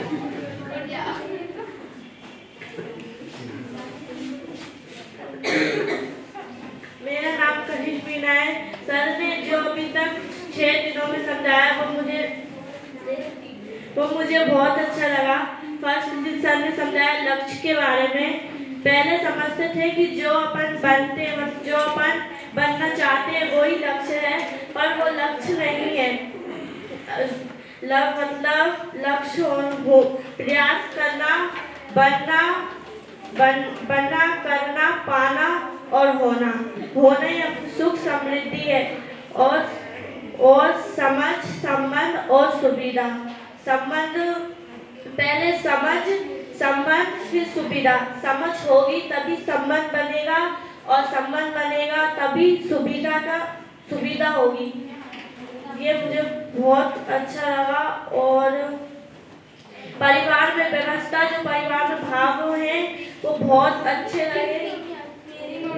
मेरा नाम कशिश मीना है। सर ने जो अभी तक छह दिनों में समझाया वो मुझे वो मुझे बहुत अच्छा लगा। फर्स्ट दिन सर ने समझाया लक्ष्य के बारे में। पहले समझते थे कि जो अपन बनते जो अपन बनना चाहते हैं वही लक्ष्य है, पर वो लक्ष्य नहीं है। लव मतलब लक्ष्य हो प्रयास करना, बनना बन बनना करना, पाना और होना। होना ही सुख समृद्धि है और और समझ संबंध और सुविधा। संबंध पहले समझ संबंध फिर सुविधा। समझ होगी तभी संबंध बनेगा और संबंध बनेगा तभी सुविधा का सुविधा होगी। ये मुझे बहुत अच्छा लगा। और परिवार में व्यवस्था, जो परिवार में भाव हैं वो बहुत अच्छे लगे। मेरी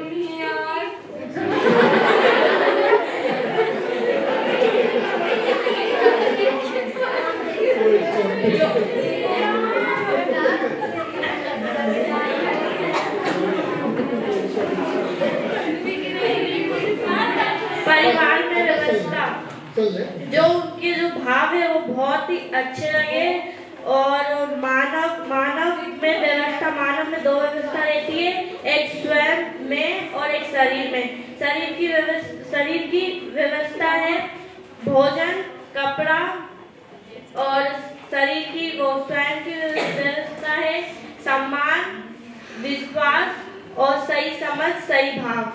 और मानव मानव में व्यवस्था मानव में दो व्यवस्था रहती है, एक स्वयं में और एक शरीर में। शरीर की व्यवस्था शरीर की व्यवस्था है भोजन, कपड़ा, और शरीर की वो स्वयं की व्यवस्था है सम्मान, विश्वास और सही समझ, सही भाव।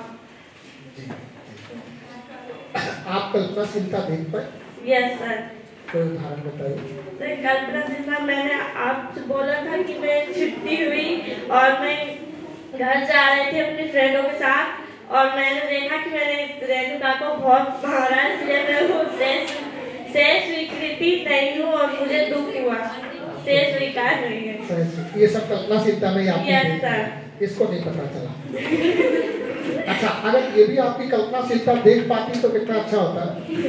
आप कल्पनाशीलता देख पाए?
Yes sir.
कोई उदाहरण बताइए।
तो कल्पनाशीलता मैंने आपसे बोला था कि मैं छुट्टी हुई और मैं घर जा रही थी अपने फ्रेंडों के साथ, और मैंने देखा कि मैंने रेणुका को बहुत मारा, इसलिए मैं वो से स्वीकृति नहीं हूँ और मुझे दुख हुआ, से स्वीकार नहीं है।
ये सब कल्पनाशीलता में आपने
यस सर।
इसको नहीं पता चला। अच्छा, अगर ये भी आपकी कल्पनाशीलता देख पाती तो कितना अच्छा होता।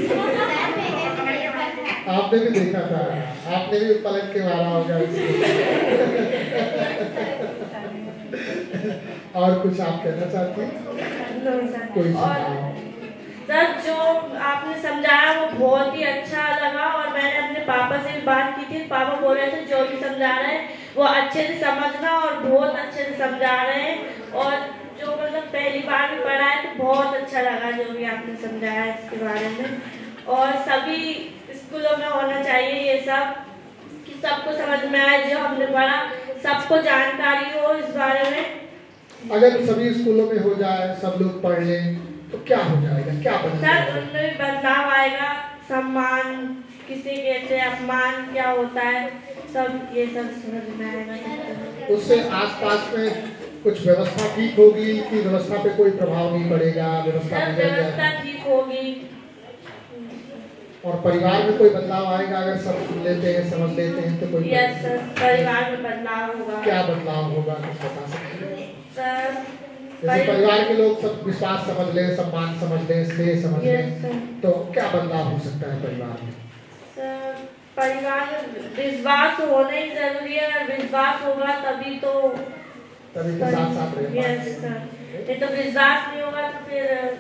आपने भी देखा था, आपने भी पलट के मारा होगा। और कुछ आप कहना चाहती हैं? कोई
सर जो आपने समझाया वो बहुत ही अच्छा लगा, और मैंने अपने पापा से भी बात की थी। पापा बोल रहे थे जो भी समझा रहे हैं वो अच्छे से समझना, और बहुत अच्छे से समझा रहे हैं, और जो मतलब पहली बार भी पढ़ा है तो बहुत अच्छा लगा जो भी आपने समझाया इसके बारे में। और सभी स्कूलों में होना चाहिए ये सब, कि सबको समझ में आए, जो हमने पढ़ा सबको जानकारी हो इस बारे में।
अगर सभी स्कूलों में हो जाए, सब लोग पढ़ लें तो क्या हो जाएगा, क्या बनेगा?
सर उनमें भी बदलाव आएगा, सम्मान किसे कहते हैं, अपमान क्या होता है, सब ये सब समझ में आएगा।
उससे आसपास में कुछ व्यवस्था ठीक होगी कि व्यवस्था पे कोई प्रभाव नहीं पड़ेगा? व्यवस्था
व्यवस्था ठीक होगी।
और परिवार में कोई बदलाव आएगा अगर सब सुन लेते हैं, समझ लेते हैं तो कोई?
यस सर, परिवार में बदलाव होगा।
क्या बदलाव होगा कुछ बता सकते हैं?
सर
जैसे परिवार के लोग सब विश्वास समझ लें, सम्मान समझ लें, स्नेह समझ लें, तो क्या बदलाव हो सकता है परिवार में?
सर परिवार में विश्वास होना ही जरूरी है, अगर विश्वास होगा तभी तो
तभी तो साथ साथ रह पाएंगे।
यस सर, नहीं तो विश्वास नहीं होगा तो फिर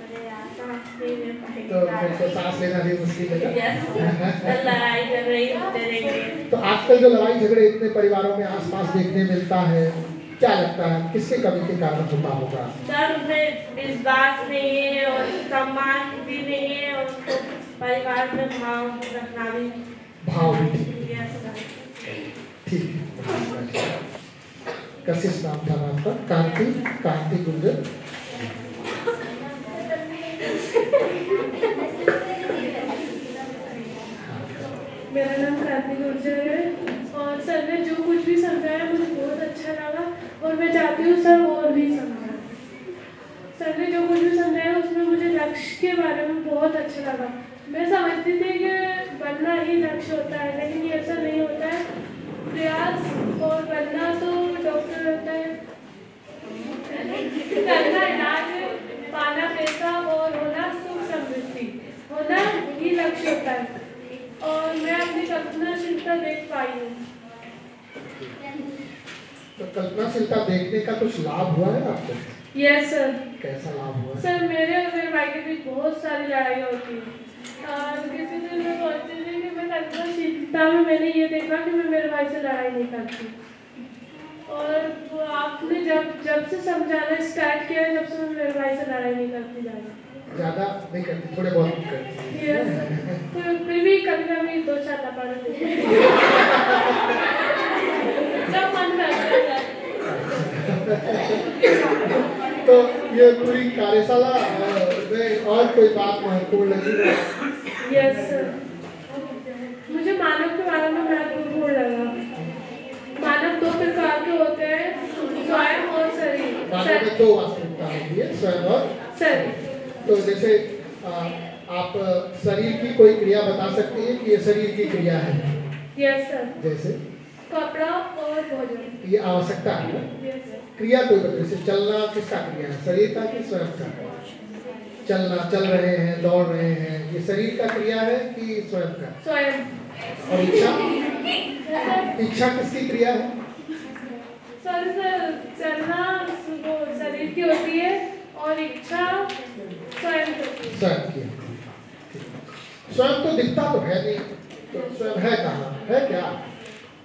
तो फिर तो सांस लेना भी मुश्किल है।
लड़ाई झगड़े होते रहेंगे।
तो आजकल जो लड़ाई झगड़े इतने परिवारों में आसपास देखने मिलता है, क्या लगता है किसके कमी के कारण होता होगा?
सर उनमें विश्वास नहीं है और सम्मान भी नहीं है, और तो परिवार में भाव रखना भी
भाव भी
ठीक
है। कशिश नाम था आपका? कांति कांति गुंजर।
मेरा नाम कांति गुर्जर है, और सर ने जो कुछ भी समझाया मुझे बहुत अच्छा लगा, और मैं चाहती हूँ सर और भी समझाएं। सर ने जो कुछ भी समझाया उसमें मुझे लक्ष्य के बारे में बहुत अच्छा लगा। मैं समझती थी कि बनना ही लक्ष्य होता है, लेकिन ये ऐसा नहीं होता है। प्रयास और बनना तो डॉक्टर होता है, करना इलाज, पाना पैसा और होना सुख समृद्धि, होना ही लक्ष्य होता है। और मैं अपनी कल्पनाशीलता देख पाई हूँ।
तो कल्पनाशीलता देखने का कुछ लाभ हुआ है आपको?
Yes sir.
कैसा लाभ हुआ?
सर मेरे और मेरे भाई के बीच बहुत सारी लड़ाई होती है, और किसी दिन मैं सोचती थी कि मैं कल्पनाशीलता में मैंने ये देखा कि मैं मेरे भाई से लड़ाई नहीं करती, और वो आपने जब जब से समझाना स्टार्ट किया है, जब से मैं मेरे भाई से लड़ाई नहीं करती ज़्यादा
ज़्यादा नहीं करती, थोड़े बहुत करती।
यस, तो फिर भी कभी कभी दो चार लपड़ जब मन करता है।
तो ये पूरी कार्यशाला में और कोई बात महत्वपूर्ण लगी?
यस सर, मुझे मानव के बारे में महत्वपूर्ण लगा। मानव दो प्रकार के होते हैं, स्वयं और शरीर।
मानव में दो वास्तविकता होती है, स्वयं और
शरीर।
तो जैसे आ, आप शरीर की कोई क्रिया बता सकती हैं कि ये शरीर की क्रिया है?
Yes sir.
जैसे
कपड़ा और भोजन,
ये आवश्यकता है। क्रिया कोई बता, जैसे चलना किसका क्रिया है, शरीर का कि स्वयं का? चलना, चल रहे हैं, दौड़ रहे हैं, ये शरीर का क्रिया है कि स्वयं का?
स्वयं।
और इच्छा? इच्छा किसकी क्रिया है?
सर चलना शरीर की होती है और इच्छा स्वयं की।
स्वयं की। स्वयं तो दिखता तो है नहीं, तो स्वयं है कहाँ, है क्या?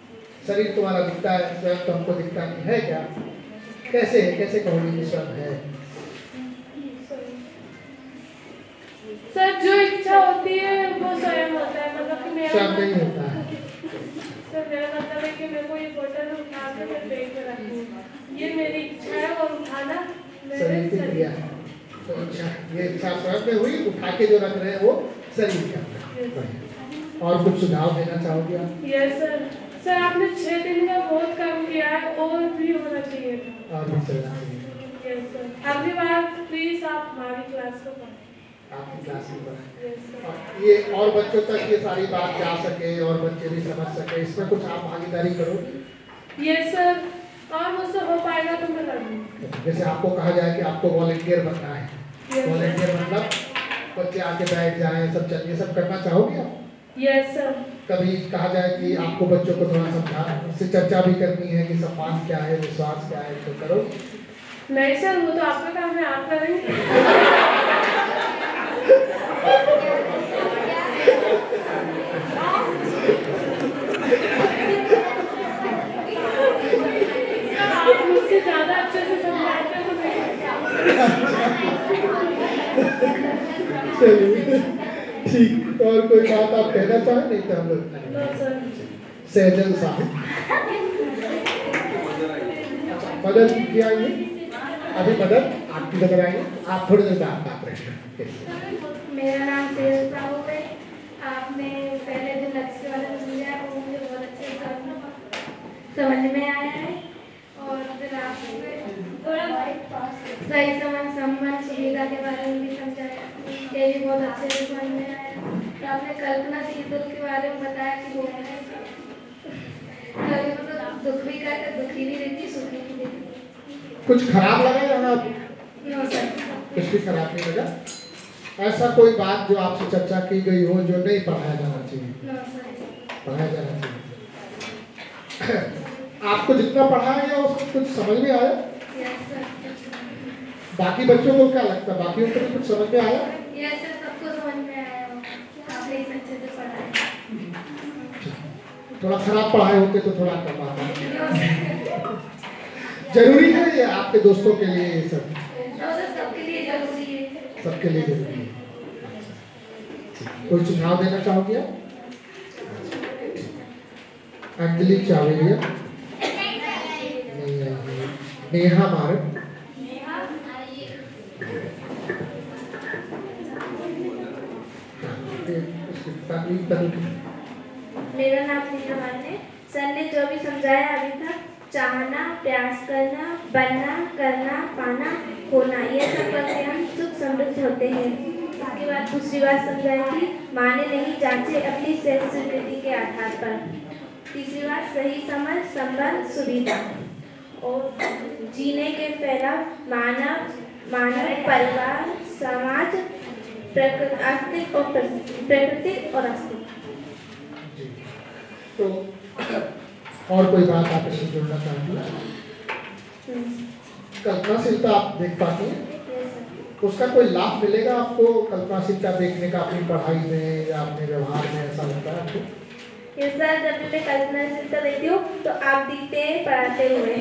शरीर तुम्हारा दिखता है, स्वयं तुमको दिखता नहीं है क्या? कैसे है, कैसे कहोगे कि स्वयं है?
सर जो इच्छा होती है वो स्वयं होता है, मतलब कि मेरा
स्वयं नहीं होता है।
सर मेरा मतलब है कि मेरे को ये बोतल उठा के मैं पेट में रखूँ, ये मेरी इच्छा है और उठाना
शरीर की क्रिया है। तो इच्छा, ये इच्छा स्वयं में हुई, उठा के जो रख रहे हैं वो शरीर के अंदर। और कुछ सुझाव देना चाहोगे आप?
Yes sir. सर आपने छह दिन का बहुत काम किया है, और भी होना चाहिए था।
और भी चलना चाहिए।
Yes sir. अगली बार प्लीज आप हमारी क्लास को पढ़ाएं।
आपकी क्लास में पढ़ाएं। ये और बच्चों तक ये सारी बात जा सके और बच्चे भी समझ सके, इसमें कुछ आप भागीदारी करो।
यस सर, और मुझसे हो पाएगा तो मैं करूँगा।
जैसे आपको कहा जाए कि आपको वॉलंटियर बनना है, वॉलंटियर मतलब बच्चे आके बैठ जाएं, सब चलिए, सब करना चाहोगे आप?
Yes sir.
कभी कहा जाए कि आपको बच्चों को थोड़ा समझा, उससे चर्चा भी करनी है कि सम्मान क्या है, विश्वास क्या है, तो करो।
नहीं सर, वो तो आपका काम है, आप करेंगे। आप मुझसे ज्यादा अच्छे से समझाते हैं तो
चलिए ठीक। और कोई बात आप कहना चाहें? नहीं तो हम लोग सहजल साहब मदद किया है, अभी मदद आपकी नजर आएंगे, आप थोड़ी देर बाद बात रखें।
मेरा नाम सेजल साहू है। आपने पहले दिन लक्ष्य के बारे में समझाया, वो मुझे बहुत अच्छे से समझ में आया है। और फिर आपने सही समय संबंध सुविधा के बारे में भी समझाया, ये भी बहुत अच्छे से समझ में आया। तो आपने कल्पनाशील के बारे में बताया कि वो कभी मतलब दुख भी करके दुखी भी देती, सुखी भी देती।
कुछ खराब लगा यहाँ?
No sir.
कुछ भी खराब नहीं लगा? ऐसा कोई बात जो आपसे चर्चा की गई हो जो नहीं पढ़ाया जाना चाहिए?
No sir.
पढ़ाया जाना चाहिए। आपको जितना पढ़ाया गया उसको कुछ समझ में आया?
Yes sir.
बाकी बच्चों को क्या लगता है, बाकी उनको कुछ समझ में आया?
यस सर, सबको समझ में आया। आपने इस अच्छे से पढ़ाया।
थोड़ा खराब पढ़ाए होते तो थोड़ा कम आता। जरूरी है ये आपके दोस्तों के लिए, ये सब
सबके लिए जरूरी है।
सबके लिए जरूरी है। कोई सुझाव देना चाहोगे आप? अंजलि चावेलिया नहीं है, नेहा मारक,
मेरा नाम नीना मान है। सर ने जो भी समझाया अभी तक, चाहना, प्रयास करना, बनना, करना, पाना, होना, ये सब करके हम सुख समृद्ध होते हैं। इसके बाद दूसरी बात समझाई थी, माने नहीं जांचे अपनी सहज स्वीकृति के आधार पर। तीसरी बात, सही समझ, संबंध, सुविधा और जीने के फैलाव, मानव मानव परिवार, समाज, प्रकृति और प्रकृति और अस्तित्व।
तो और कोई बात आप इससे जोड़ना चाहती हैं? कल्पनाशीलता आप देख पाती हैं? उसका कोई लाभ मिलेगा आपको कल्पनाशीलता देखने का अपनी पढ़ाई में या अपने व्यवहार में, ऐसा लगता है आपको?
ये सर, जब भी मैं कल्पनाशीलता देखती हूँ तो आप दिखते पढ़ाते हुए।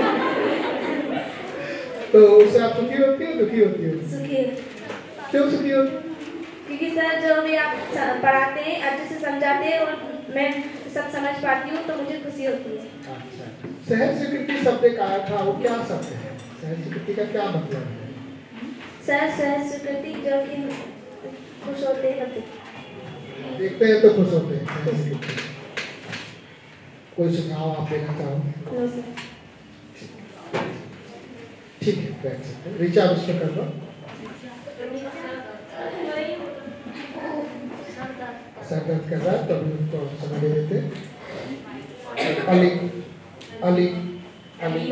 तो उससे आप सुखी होती हो, दुखी होती हो?
सुखी।
क्यों सुखी होती?
क्योंकि सर जो भी आप पढ़ाते हैं, अच्छे से समझाते हैं और मैं सब समझ पाती हूँ तो मुझे खुशी होती है।
अच्छा, सहज स्वीकृति शब्द एक आया था, वो क्या शब्द है? सहज स्वीकृति का क्या मतलब है?
सर, सहज स्वीकृति जो कि खुश होते हैं,
देखते हैं तो खुश होते हैं। कोई सुझाव आप देना चाहो?
No sir.
ठीक है, बैठ सकते हैं। ऋचा विश्व कर लो। सर दर्द कर रहा है, तभी उनको समझ देते। अली अली अली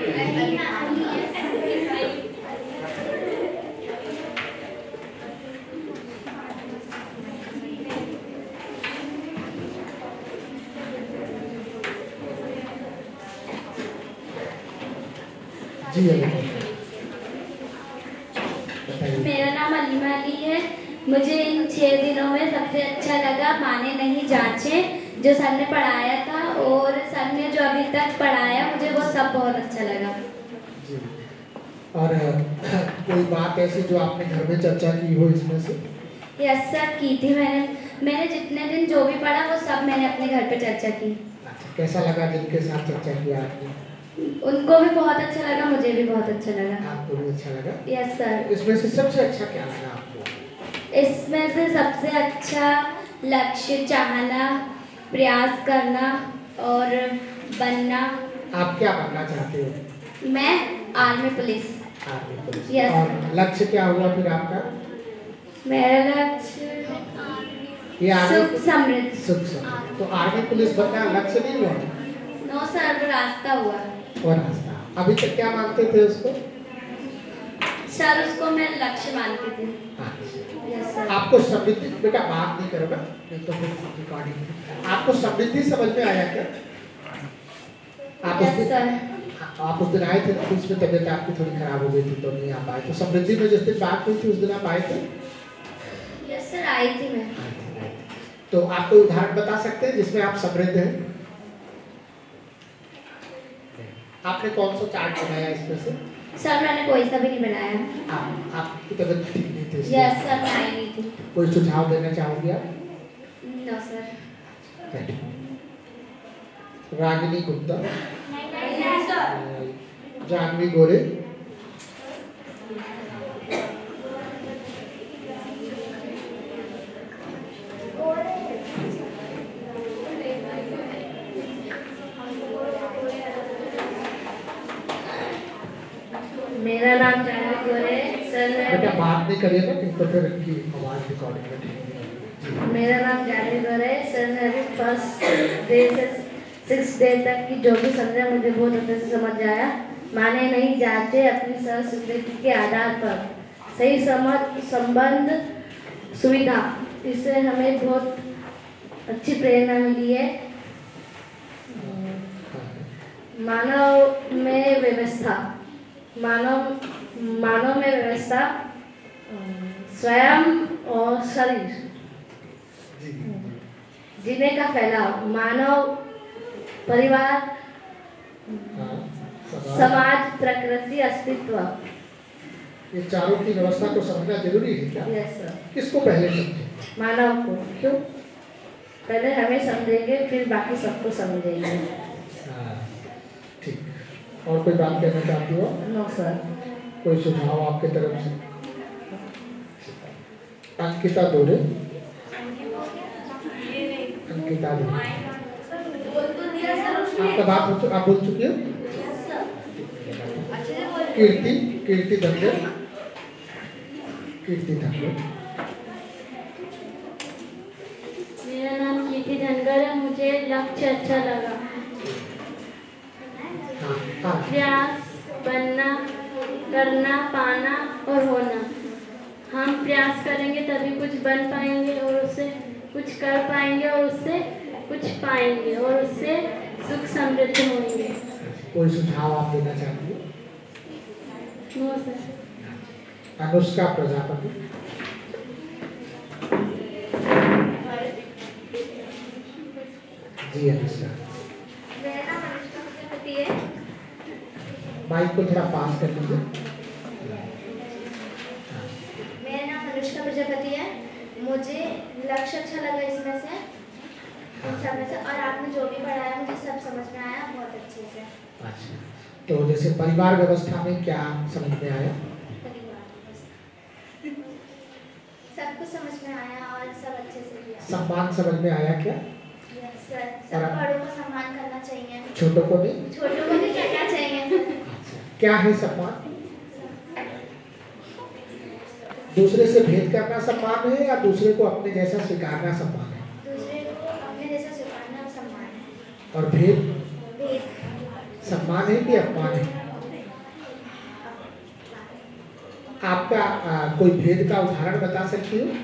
जी अली।
मेरा नाम अलीमा अली है। मुझे इन छः दिनों में सबसे अच्छा लगा माने नहीं जांचे, जो सर ने पढ़ाया था। और सर ने अभी तक पढ़ाया मुझे वो सब बहुत अच्छा लगा।
जी। और कोई बात ऐसी जो आपने घर में चर्चा की हो इसमें से?
यस सर, की थी मैंने। मैंने जितने दिन जो भी पढ़ा वो सब मैंने अपने घर पे चर्चा की।
अच्छा, कैसा लगा जिनके साथ चर्चा किया आपने?
उनको भी बहुत अच्छा लगा, मुझे भी बहुत अच्छा लगा।
आपको भी अच्छा लगा?
Yes sir.
इसमें से सबसे अच्छा क्या लगा आपको?
इसमें से सबसे अच्छा लक्ष्य चाहना, प्रयास करना और बनना।
आप क्या बनना चाहते हो?
मैं army police.
Army police.
Yes.
और लक्ष्य क्या हुआ फिर आपका?
मेरा लक्ष्य
ये आर्मी
सुख समृद्ध।
सुख समृद्ध। तो आर्मी पुलिस बनना लक्ष्य नहीं हुआ?
नो सर, वो रास्ता हुआ।
वो रास्ता। अभी तक क्या मानते थे उसको?
सर उसको मैं लक्ष्य मानती थी।
Yes sir. आपको समृद्धि, बेटा बात नहीं करो ना, नहीं तो फिर रिकॉर्डिंग। आपको समृद्धि समझ में आया क्या? आप
यस
उस दिन
सर।
आप उस दिन आए थे तो उसमें तबीयत आपकी थोड़ी खराब हो गई थी तो नहीं आ पाए। तो समृद्धि में जिस दिन बात हुई थी उस दिन आप आए थे?
यस सर, आई थी मैं।
तो आप कोई उदाहरण बता सकते हैं जिसमें आप समृद्ध हैं? आपने कौन सा चार्ट बनाया इसमें से?
सर मैंने कोई सा भी नहीं बनाया।
आप आपकी तबीयत ठीक नहीं थी?
यस सर, मैं आई नहीं थी।
कोई सुझाव देना चाहोगे आप?
No sir.
रागिनी गुप्ता, जानवी गोरे,
मेरा नाम जानवी गोरे। सर
बेटा बात नहीं करिए ना, नहीं तो फिर इनकी आवाज रिकॉर्डिंग में ठीक नहीं।
मेरा नाम जानवी गोरे। सर ने अभी फर्स्ट डे से सिक्स डे तक की जो भी समझा मुझे बहुत अच्छे से समझ आया। माने नहीं जाते अपनी सह स्वीकृति के आधार पर सही समझ संबंध सुविधा, इससे हमें बहुत अच्छी प्रेरणा मिली है। मानव में व्यवस्था, मानव मानव में व्यवस्था, स्वयं और शरीर, जीने का फैलाव, मानव, परिवार, समाज, प्रकृति, अस्तित्व।
ये चारों की व्यवस्था को समझना जरूरी है क्या?
Yes sir.
किसको पहले समझे?
मानव को। क्यों? पहले हमें समझेंगे फिर बाकी सबको समझेंगे।
ठीक। और कोई बात कहना चाहती हो?
No sir.
कोई सुझाव आपके तरफ से? अंकिता दोरे। अंकिता दोरे। आपका बात हो चुका, आप बोल चुकी हो? कीर्ति, कीर्ति धनगर, कीर्ति धनगर।
मेरा नाम कीर्ति धनगर है। मुझे लक्ष्य अच्छा लगा। प्रयास, बनना, करना, पाना और होना। हम प्रयास करेंगे तभी कुछ बन पाएंगे और उससे कुछ कर पाएंगे और उससे कुछ पाएंगे और उससे सुख समृद्ध होंगे।
कोई सुझाव आप देना चाहती हो?
No sir.
अनुष्का प्रजापति। जी अनुष्का।
मेरा नाम अनुष्का प्रजापति है।
माइक को थोड़ा पास कर लीजिए।
मेरा नाम अनुष्का प्रजापति है। मुझे लक्ष्य अच्छा लगा इसमें से, उन सब में से, और आपने जो भी पढ़ाया मुझे सब समझ में आया बहुत अच्छे से।
अच्छा, तो जैसे परिवार व्यवस्था में क्या समझ में आया?
परिवार व्यवस्था सब कुछ समझ में आया और सब अच्छे से किया।
सम्मान समझ में आया क्या?
यस सर, सब बड़ों को सम्मान करना चाहिए,
छोटों को नहीं?
छोटों को भी करना चाहिए।
क्या है सम्मान? दूसरे से भेद करना सम्मान है या दूसरे को अपने जैसा स्वीकारना सम्मान है?
दूसरे को अपने जैसा स्वीकारना सम्मान है।
और भेद?
भेद
सम्मान है कि अपमान है? आपका आ, कोई भेद का उदाहरण बता सकती हो?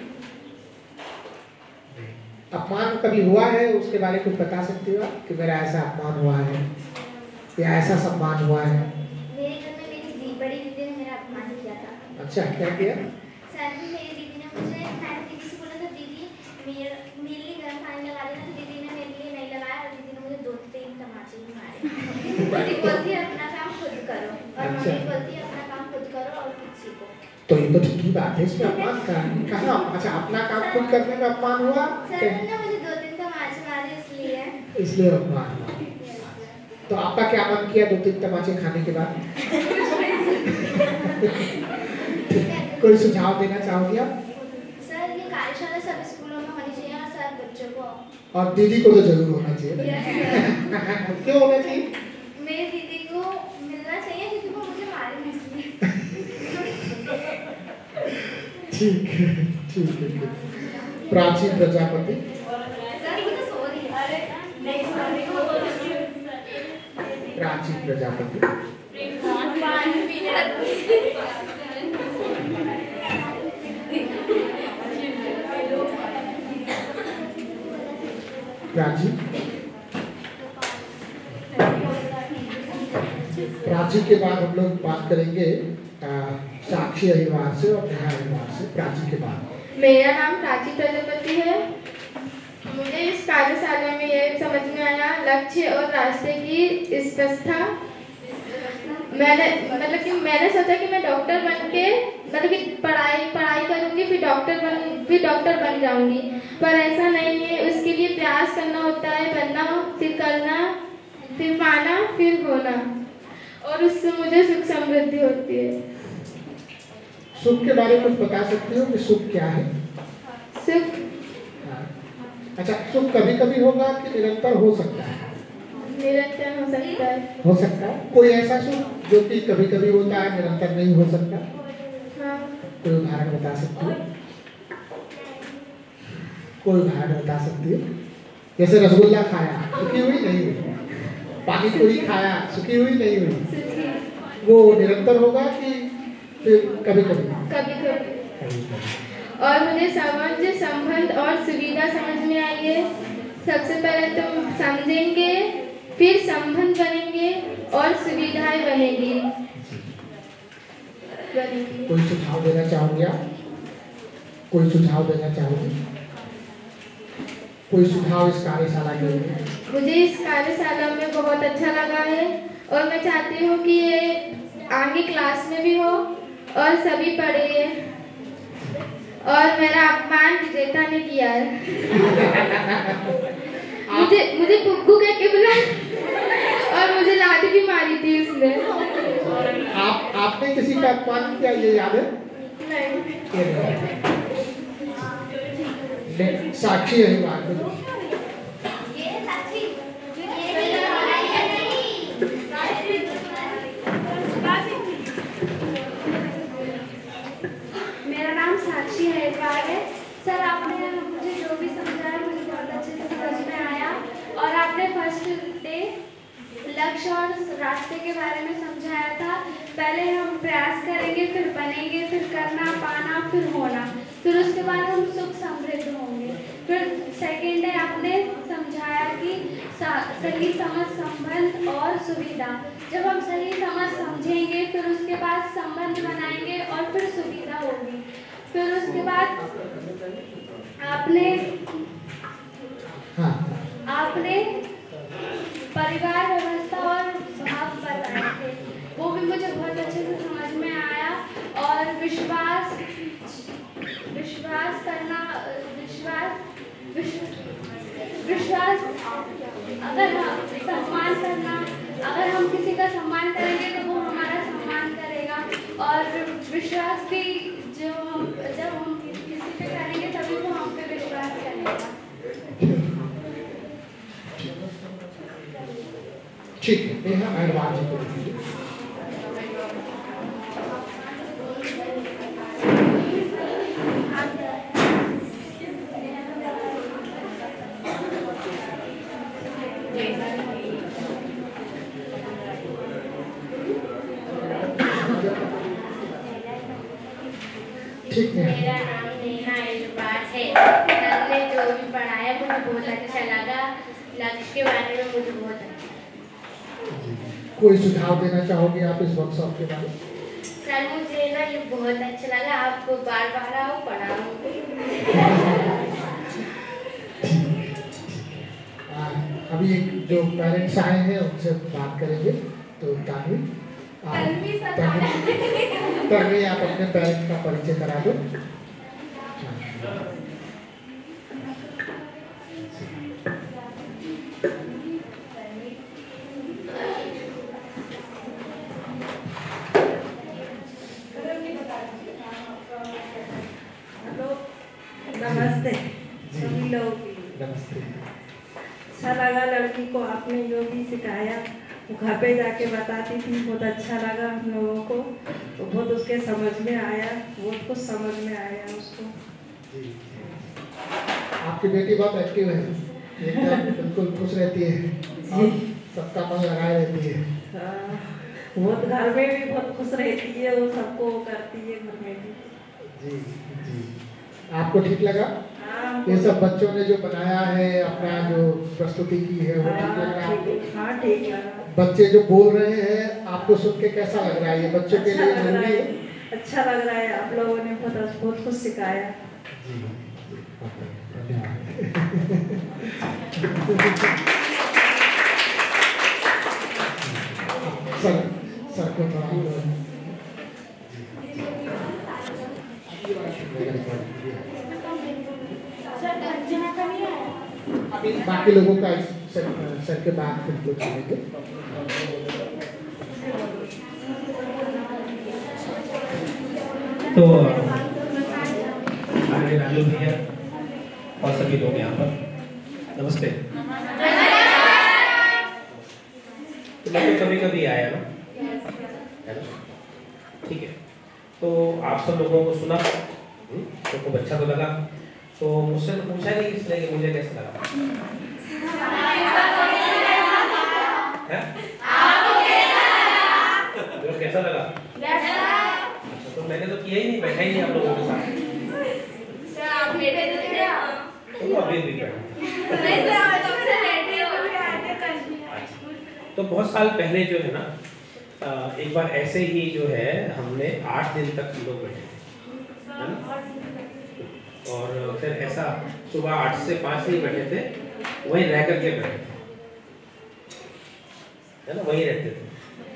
अपमान कभी हुआ है उसके बारे में कुछ बता सकती हो कि मेरा ऐसा अपमान हुआ है या ऐसा सम्मान हुआ है?
मेरे घर में मेरी दी, बड़ी दीदी ने मेरा अपमान किया था।
अच्छा, क्या किया?
सर मेरी दीदी ने मुझे, मैंने दीदी से बोला था दीदी मेरे मेरे लिए गर्म पानी लगा देना, तो दीदी ने मेरे लिए नहीं लगाया और दीदी ने मुझे दो तीन तमाचे भी मारे।
किसी को।
तो ये तो ठीक ही बात है, इसमें अपमान का कहाँ? अच्छा, अपना काम खुद करने में अपमान हुआ?
सर ने मुझे दो दिन तमाचे मारे इसलिए।
इसलिए अपमान हुआ। तो आपका क्या मन किया दो तीन तमाचे खाने के बाद? कोई सुझाव देना चाहोगी आप?
सर ये कार्यशाला सब स्कूलों में होनी चाहिए और सब बच्चों को।
और दीदी को तो जरूर होना चाहिए। क्यों होना चाहिए?
मेरी दीदी को मिलना चाहिए क्योंकि वो मुझे मारे इसलिए।
ठीक है, ठीक है। प्राची प्रजापति।
सर वो तो सो रही है। अरे नहीं सो रही वो।
प्राची प्रजापति।
पानी पीने
प्राची प्राची के बाद हम लोग बात करेंगे साक्षी अहिरवार से और नेहा अहिरवार से। प्राची के बाद।
मेरा नाम प्राची प्रजापति है। मुझे इस कार्यशाला में ये समझ में आया लक्ष्य और रास्ते की स्पष्टता। मैंने मतलब कि मैंने सोचा कि मैं डॉक्टर बन के मतलब कि पढ़ाई पढ़ाई करूंगी फिर डॉक्टर बन फिर डॉक्टर बन जाऊंगी, पर ऐसा नहीं है। उसके लिए प्रयास करना होता है, बनना फिर करना फिर पाना फिर होना, और उससे मुझे सुख समृद्धि होती है।
सुख के बारे में कुछ बता सकते हो कि सुख क्या है?
सुख
अच्छा, सुख कभी कभी होगा कि निरंतर हो सकता है?
निरंतर हो सकता है।
हो सकता है। कोई ऐसा सुख जो कि कभी कभी होता है निरंतर नहीं हो सकता?
हाँ।
कोई उदाहरण बता सकती हो? कोई उदाहरण बता सकती हो? जैसे रसगुल्ला खाया सुखी हुई नहीं हुई, पानी पूरी खाया सुखी हुई नहीं हुई, वो निरंतर होगा कि फिर कभी कभी?
कभी कभी। और मुझे समझ संबंध और सुविधा समझ में आई है। सबसे पहले तुम समझेंगे फिर संबंध बनेंगे और सुविधाएं बनेगी बनेगी।
कोई सुझाव देना चाहोगे आप? कोई सुझाव देना चाहोगे? कोई सुझाव इस कार्यशाला के लिए?
मुझे इस कार्यशाला में बहुत अच्छा लगा है और मैं चाहती हूँ कि ये आगे क्लास में भी हो और सभी पढ़े। और मेरा अपमान विजेता ने किया है। मुझे मुझे पुप्पू कह के बुलाया और मुझे लाठी भी मारी थी उसने।
आप आपने किसी का अपमान किया ये याद है? नहीं। साक्षी अहिरवार को
मेरा नाम साक्षी अहिरवार है। सर आपने मुझे जो भी समझाया मुझे बहुत अच्छे से समझ में आया, और आपने फर्स्ट डे लक्ष्य और रास्ते के बारे में समझाया था। पहले हम प्रयास करेंगे फिर बनेंगे फिर करना पाना फिर होना, फिर उसके बाद हम सुख समृद्ध होंगे। फिर सेकेंड डे आपने समझाया कि सही समझ संबंध और सुविधा। जब हम सही समझ समझेंगे फिर उसके बाद संबंध बनाएंगे और फिर सुविधा होगी। फिर उसके बाद आपने
हाँ।
आपने परिवार व्यवस्था और भाव बताए थे, वो भी मुझे बहुत अच्छे से समझ में आया। और विश्वास विश्वास करना विश्वास विश्वास अगर हम सम्मान करना, अगर हम किसी का सम्मान करेंगे तो वो हमारा सम्मान करेगा। और विश्वास भी जो हम जब हम किसी पे करेंगे तभी वो हम पे विश्वास करेगा।
ठीक है, नेहा अहिरवार जी को दीजिए। ठीक है।
मेरा नाम नेहा अहिरवार है। सर ने जो भी पढ़ाया मुझे बहुत अच्छा लगा। लक्ष्य के बारे में मुझे बहुत अच्छा।
कोई सुझाव देना चाहोगे आप इस वर्कशॉप के बारे में?
सर मुझे ना ये बहुत अच्छा लगा, आपको बार बार आओ पढ़ाओ।
अभी एक जो पेरेंट्स आए हैं उनसे बात करेंगे। तो तानवी तन्वी तन्वी आप अपने पेरेंट्स का परिचय करा दो।
नमस्ते सभी लोग।
नमस्ते।
अच्छा लगा लड़की को आपने जो भी सिखाया वो घर पे जाके बताती थी, बहुत अच्छा लगा हम लोगों को, तो बहुत उसके समझ में आया, बहुत कुछ समझ में आया उसको।
आपकी बेटी बहुत एक्टिव है, एकदम बिल्कुल खुश रहती है, सबका मन लगाए रहती है।
हाँ, बहुत घर में भी बहुत खुश रहती है, वो सबको करती है घर में भी।
जी जी। आपको ठीक लगा? ये सब बच्चों ने जो बनाया है, अपना जो प्रस्तुति की है, वो ठीक लग रहा है आपको?
हाँ ठीक लगा।
बच्चे जो बोल रहे हैं आपको सुन के कैसा लग रहा है? ये बच्चों के लिए जरूरी है? अच्छा
लग रहा है, आप लोगों ने बहुत बहुत कुछ सिखाया।
जी धन्यवाद। सर सर को थोड़ा अभी बाकी लोगों का इस सर, सर के बाद फिर कुछ करेंगे।
तो आगे राजू भैया और सभी लोग यहाँ पर नमस्ते। तो मैं तो कभी कभी आया ना, है ना, ठीक है। तो आप सब लोगों को सुना, तो खूब अच्छा तो लगा, तो मुझसे तो पूछा नहीं इसलिए कि मुझे कैसा लगा। है? तो कैसा लगा? अच्छा, तो मैंने तो किया ही नहीं, बैठा ही नहीं आप लोगों के साथ। तो अभी भी बैठा। तो बहुत साल पहले जो है ना, एक बार ऐसे ही जो है हमने आठ दिन तक लोग बैठे थे, है ना? और फिर ऐसा सुबह आठ से पाँच ही बैठे थे, वहीं रह करके बैठे थे, है ना, वहीं रहते थे।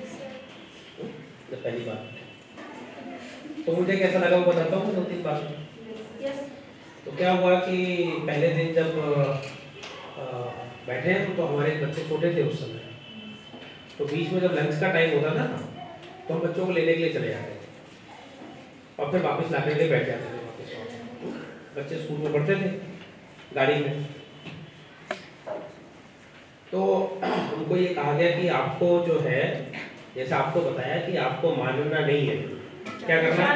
तो पहली बात तो मुझे कैसा लगा वो बताता हूँ दो तीन बातें। तो क्या हुआ कि पहले दिन जब आ, बैठे हैं तो हमारे बच्चे छोटे थे उस समय, तो बीच में जब लंच का टाइम होता था ना, तो हम बच्चों को लेने के लिए चले जाते थे और फिर वापस लाने के लिए बैठ जाते थे। बच्चे स्कूल में पढ़ते थे गाड़ी में, तो उनको ये कहा गया कि आपको जो है, जैसे आपको बताया कि आपको मानना नहीं है, क्या करना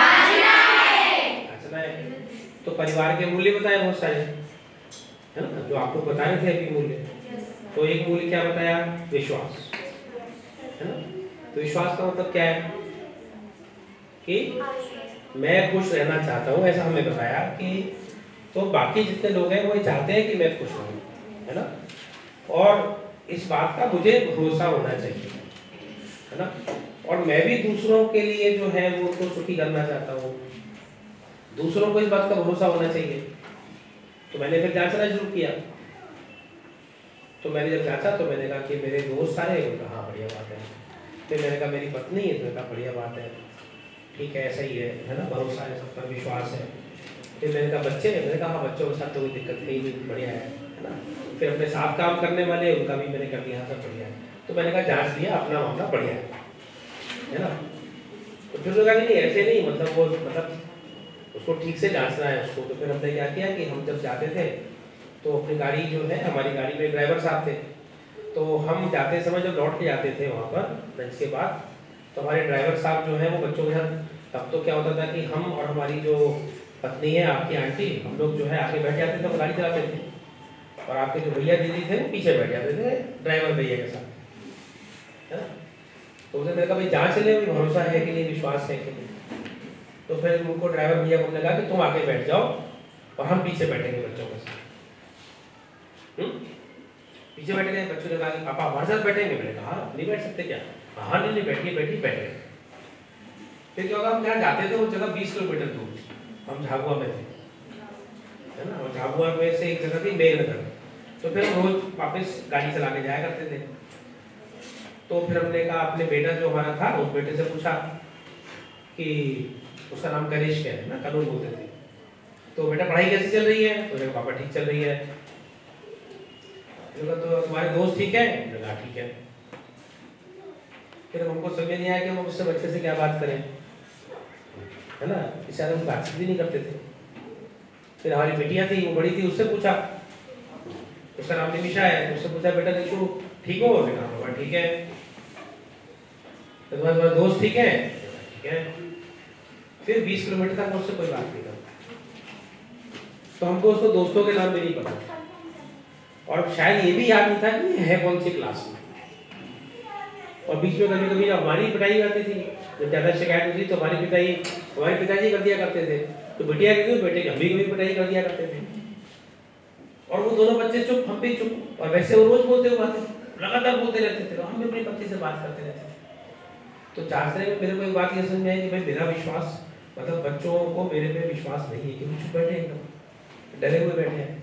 है? तो परिवार के मूल्य बताए बहुत सारे, है ना, जो आपको बता रहे थे अभी मूल्य। तो एक मूल्य क्या बताया? विश्वास, है ना। तो विश्वास का मतलब क्या है कि मैं खुश रहना चाहता हूँ, ऐसा हमें बताया कि तो बाकी जितने लोग हैं वो चाहते हैं कि मैं खुश रहूँ, है ना, और इस बात का मुझे भरोसा होना चाहिए, है ना, और मैं भी दूसरों के लिए जो है वो उनको सुखी करना चाहता हूँ, दूसरों को इस बात का भरोसा होना चाहिए। तो मैंने फिर जांचना शुरू किया। तो मैंने जब जांचा तो मैंने कहा कि मेरे दोस्त सारे, हाँ बढ़िया बात है। फिर मैंने कहा मेरी पत्नी है, तो मैंने कहा बढ़िया बात है, ठीक है, ऐसा ही है, है ना, भरोसा है, सब पर विश्वास है। फिर मैंने कहा बच्चे, मैंने कहा हाँ बच्चों के साथ तो कोई दिक्कत है ही नहीं, बढ़िया है, है ना। फिर अपने साथ काम करने वाले उनका भी मैंने कर दिया, सब बढ़िया है। तो मैंने कहा जांच लिया, अपना मामला बढ़िया है, है ना। तो फिर उसने कहा कि नहीं ऐसे नहीं, मतलब वो मतलब उसको ठीक से जांचना है उसको। तो फिर हमने क्या किया कि हम जब जाते थे तो अपनी गाड़ी जो है, हमारी गाड़ी में ड्राइवर साहब थे, तो हम जाते समय जब लौट के जाते थे वहाँ पर लंच के बाद, तो हमारे ड्राइवर साहब जो है वो बच्चों के साथ, तब तो क्या होता था कि हम और हमारी जो पत्नी है, आपकी आंटी, हम लोग जो है आगे बैठ जाते थे, गाड़ी चलाते थे, और आपके जो भैया दीदी थे पीछे बैठ जाते थे ड्राइवर भैया के साथ, है ना। तो उसने मैंने कहा भाई जांच ले, भरोसा है कि नहीं, विश्वास है कि नहीं। तो फिर उनको ड्राइवर भैया को लगा कि तुम आगे बैठ जाओ और हम पीछे बैठेंगे बच्चों के साथ। पीछे बैठ गए, बच्चों ने कहा कि पापा हमारे साथ बैठेंगे। मैंने कहा हाँ नहीं बैठ सकते क्या? हाँ नहीं नहीं बैठिए बैठिए बैठ गए। फिर क्या होगा, हम जहाँ जाते थे वो जगह बीस किलोमीटर दूर, हम झाबुआ में थे, है ना, और झाबुआ में से एक जगह थी मेघनगर। तो फिर हम रोज वापस गाड़ी चला के जाया करते थे। तो फिर हमने कहा अपने बेटा जो हमारा था उस बेटे से पूछा कि उसका नाम गणेश क्या है ना, कानून बोलते थे, तो बेटा पढ़ाई कैसी चल रही है? तो पापा ठीक चल रही है। तो तुम्हारे दोस्त ठीक है? बोला ठीक है। फिर हमको समझ नहीं आया कि हम उससे बच्चे से क्या बात करें, है ना, इस हम बातचीत भी नहीं करते थे। फिर हमारी बेटियां थी, वो बड़ी थी, उससे पूछा, उसका नाम निमिषा है, उससे पूछा बेटा देखो ठीक हो? मैंने कहा पापा ठीक है। तो तुम्हारे दोस्त ठीक है? ठीक है। फिर बीस किलोमीटर तक मुझसे कोई बात नहीं करता, तो हमको उसको दोस्तों के नाम भी नहीं पता और शायद ये भी याद नहीं था कि है कौन सी क्लास में। और बीच में कभी कभी हमारी पिटाई करती थी, जब ज्यादा शिकायत होती तो हमारी पिटाई हमारे पिताजी कर दिया करते थे, तो बिटिया कहती बेटे की भी कभी पिटाई कर दिया करते थे। और वो दोनों बच्चे चुप, हम भी चुप, और वैसे वो रोज बोलते हुए बातें लगातार बोलते रहते थे, तो हम भी अपनी पत्नी से बात करते रहते थे। तो चार में मेरे को एक बात ये समझ में आई कि भाई मेरा विश्वास, मतलब बच्चों को मेरे पे विश्वास नहीं है, क्योंकि चुप बैठे एकदम डरे हुए बैठे हैं।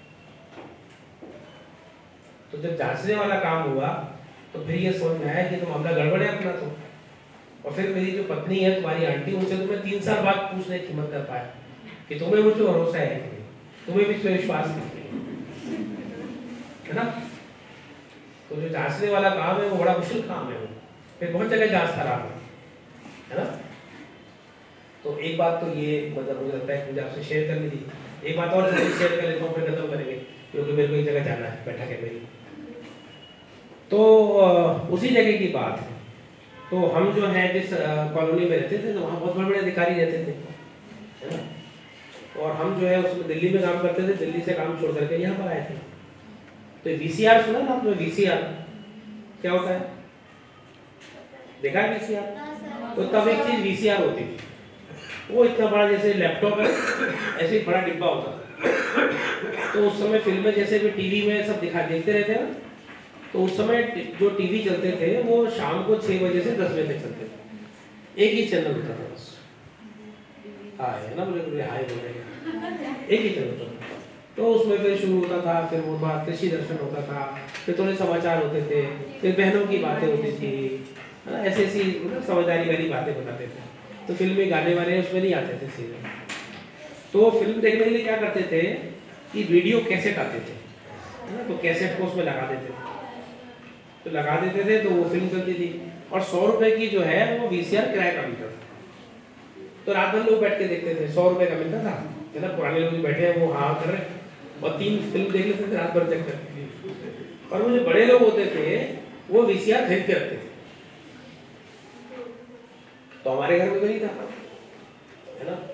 तो जब जांचने वाला काम हुआ तो फिर ये समझ में आया कि तो मामला गड़बड़ है अपना तो। और फिर मेरी जो पत्नी है, तुम्हारी आंटी, उनसे तो मैं तीन साल बाद पूछने की हिम्मत कर पाया कि तुम्हें मुझ पर भरोसा है कि नहीं, तुम्हें भी विश्वास नहीं है ना। तो जो जांचने वाला काम है वो बड़ा मुश्किल काम है, वो फिर बहुत जगह जांच खराब है ना। तो एक बात तो ये मतलब मुझे लगता है मुझे आपसे शेयर करनी थी। एक बात और शेयर कर लेता हूँ, फिर खत्म करेंगे, क्योंकि मेरे को एक जगह जाना है, बैठक है मेरी। तो उसी जगह की बात है। तो हम जो है जिस कॉलोनी में रहते थे, तो वहाँ बहुत बड़े बड़े अधिकारी रहते थे, है ना। और हम जो है उसमें दिल्ली में काम करते थे, दिल्ली से काम छोड़ करके यहाँ पर आए थे। तो वीसीआर सुना ना आपने? वीसीआर क्या होता है? देखा है वीसीआर? तो तब एक चीज वीसीआर होती थी, वो इतना बड़ा जैसे लैपटॉप है, ऐसे ही बड़ा डिब्बा होता था। तो उस समय फिल्में जैसे भी टीवी में सब दिखा देखते रहते हैं, तो उस समय जो टीवी चलते थे वो शाम को छह बजे से दस बजे तक चलते थे, एक ही चैनल होता था बस। हाय है ना, बोले हाय बोले, एक ही चैनल होता था। तो उसमें फिर शुरू होता था, फिर वो बात कृषि दर्शन होता था, फिर थोड़े समाचार होते थे, फिर बहनों की बातें होती थी, ऐसी ऐसी मतलब समझदारी वाली बातें बताते थे। तो फिल्म में गाने वाले उसमें नहीं आते थे सीधे। तो फिल्म देखने के लिए क्या करते थे कि वीडियो कैसेट आते थे, है ना, तो कैसेट को उसमें लगा देते थे, तो लगा देते थे तो वो फिल्म चलती थी। और सौ रुपए की जो है वो वीसीआर किराए का मिलता था, तो रात भर लोग बैठ के देखते थे, सौ रुपए का मिलता था, है ना। पुराने लोग बैठे हैं वो हाँ कर रहे और तीन फिल्म देख लेते थे रात भर तक करके। और वो जो बड़े लोग होते थे वो वीसीआर खरीद के रखते थे। तो हमारे घर में तो नहीं था, है ना।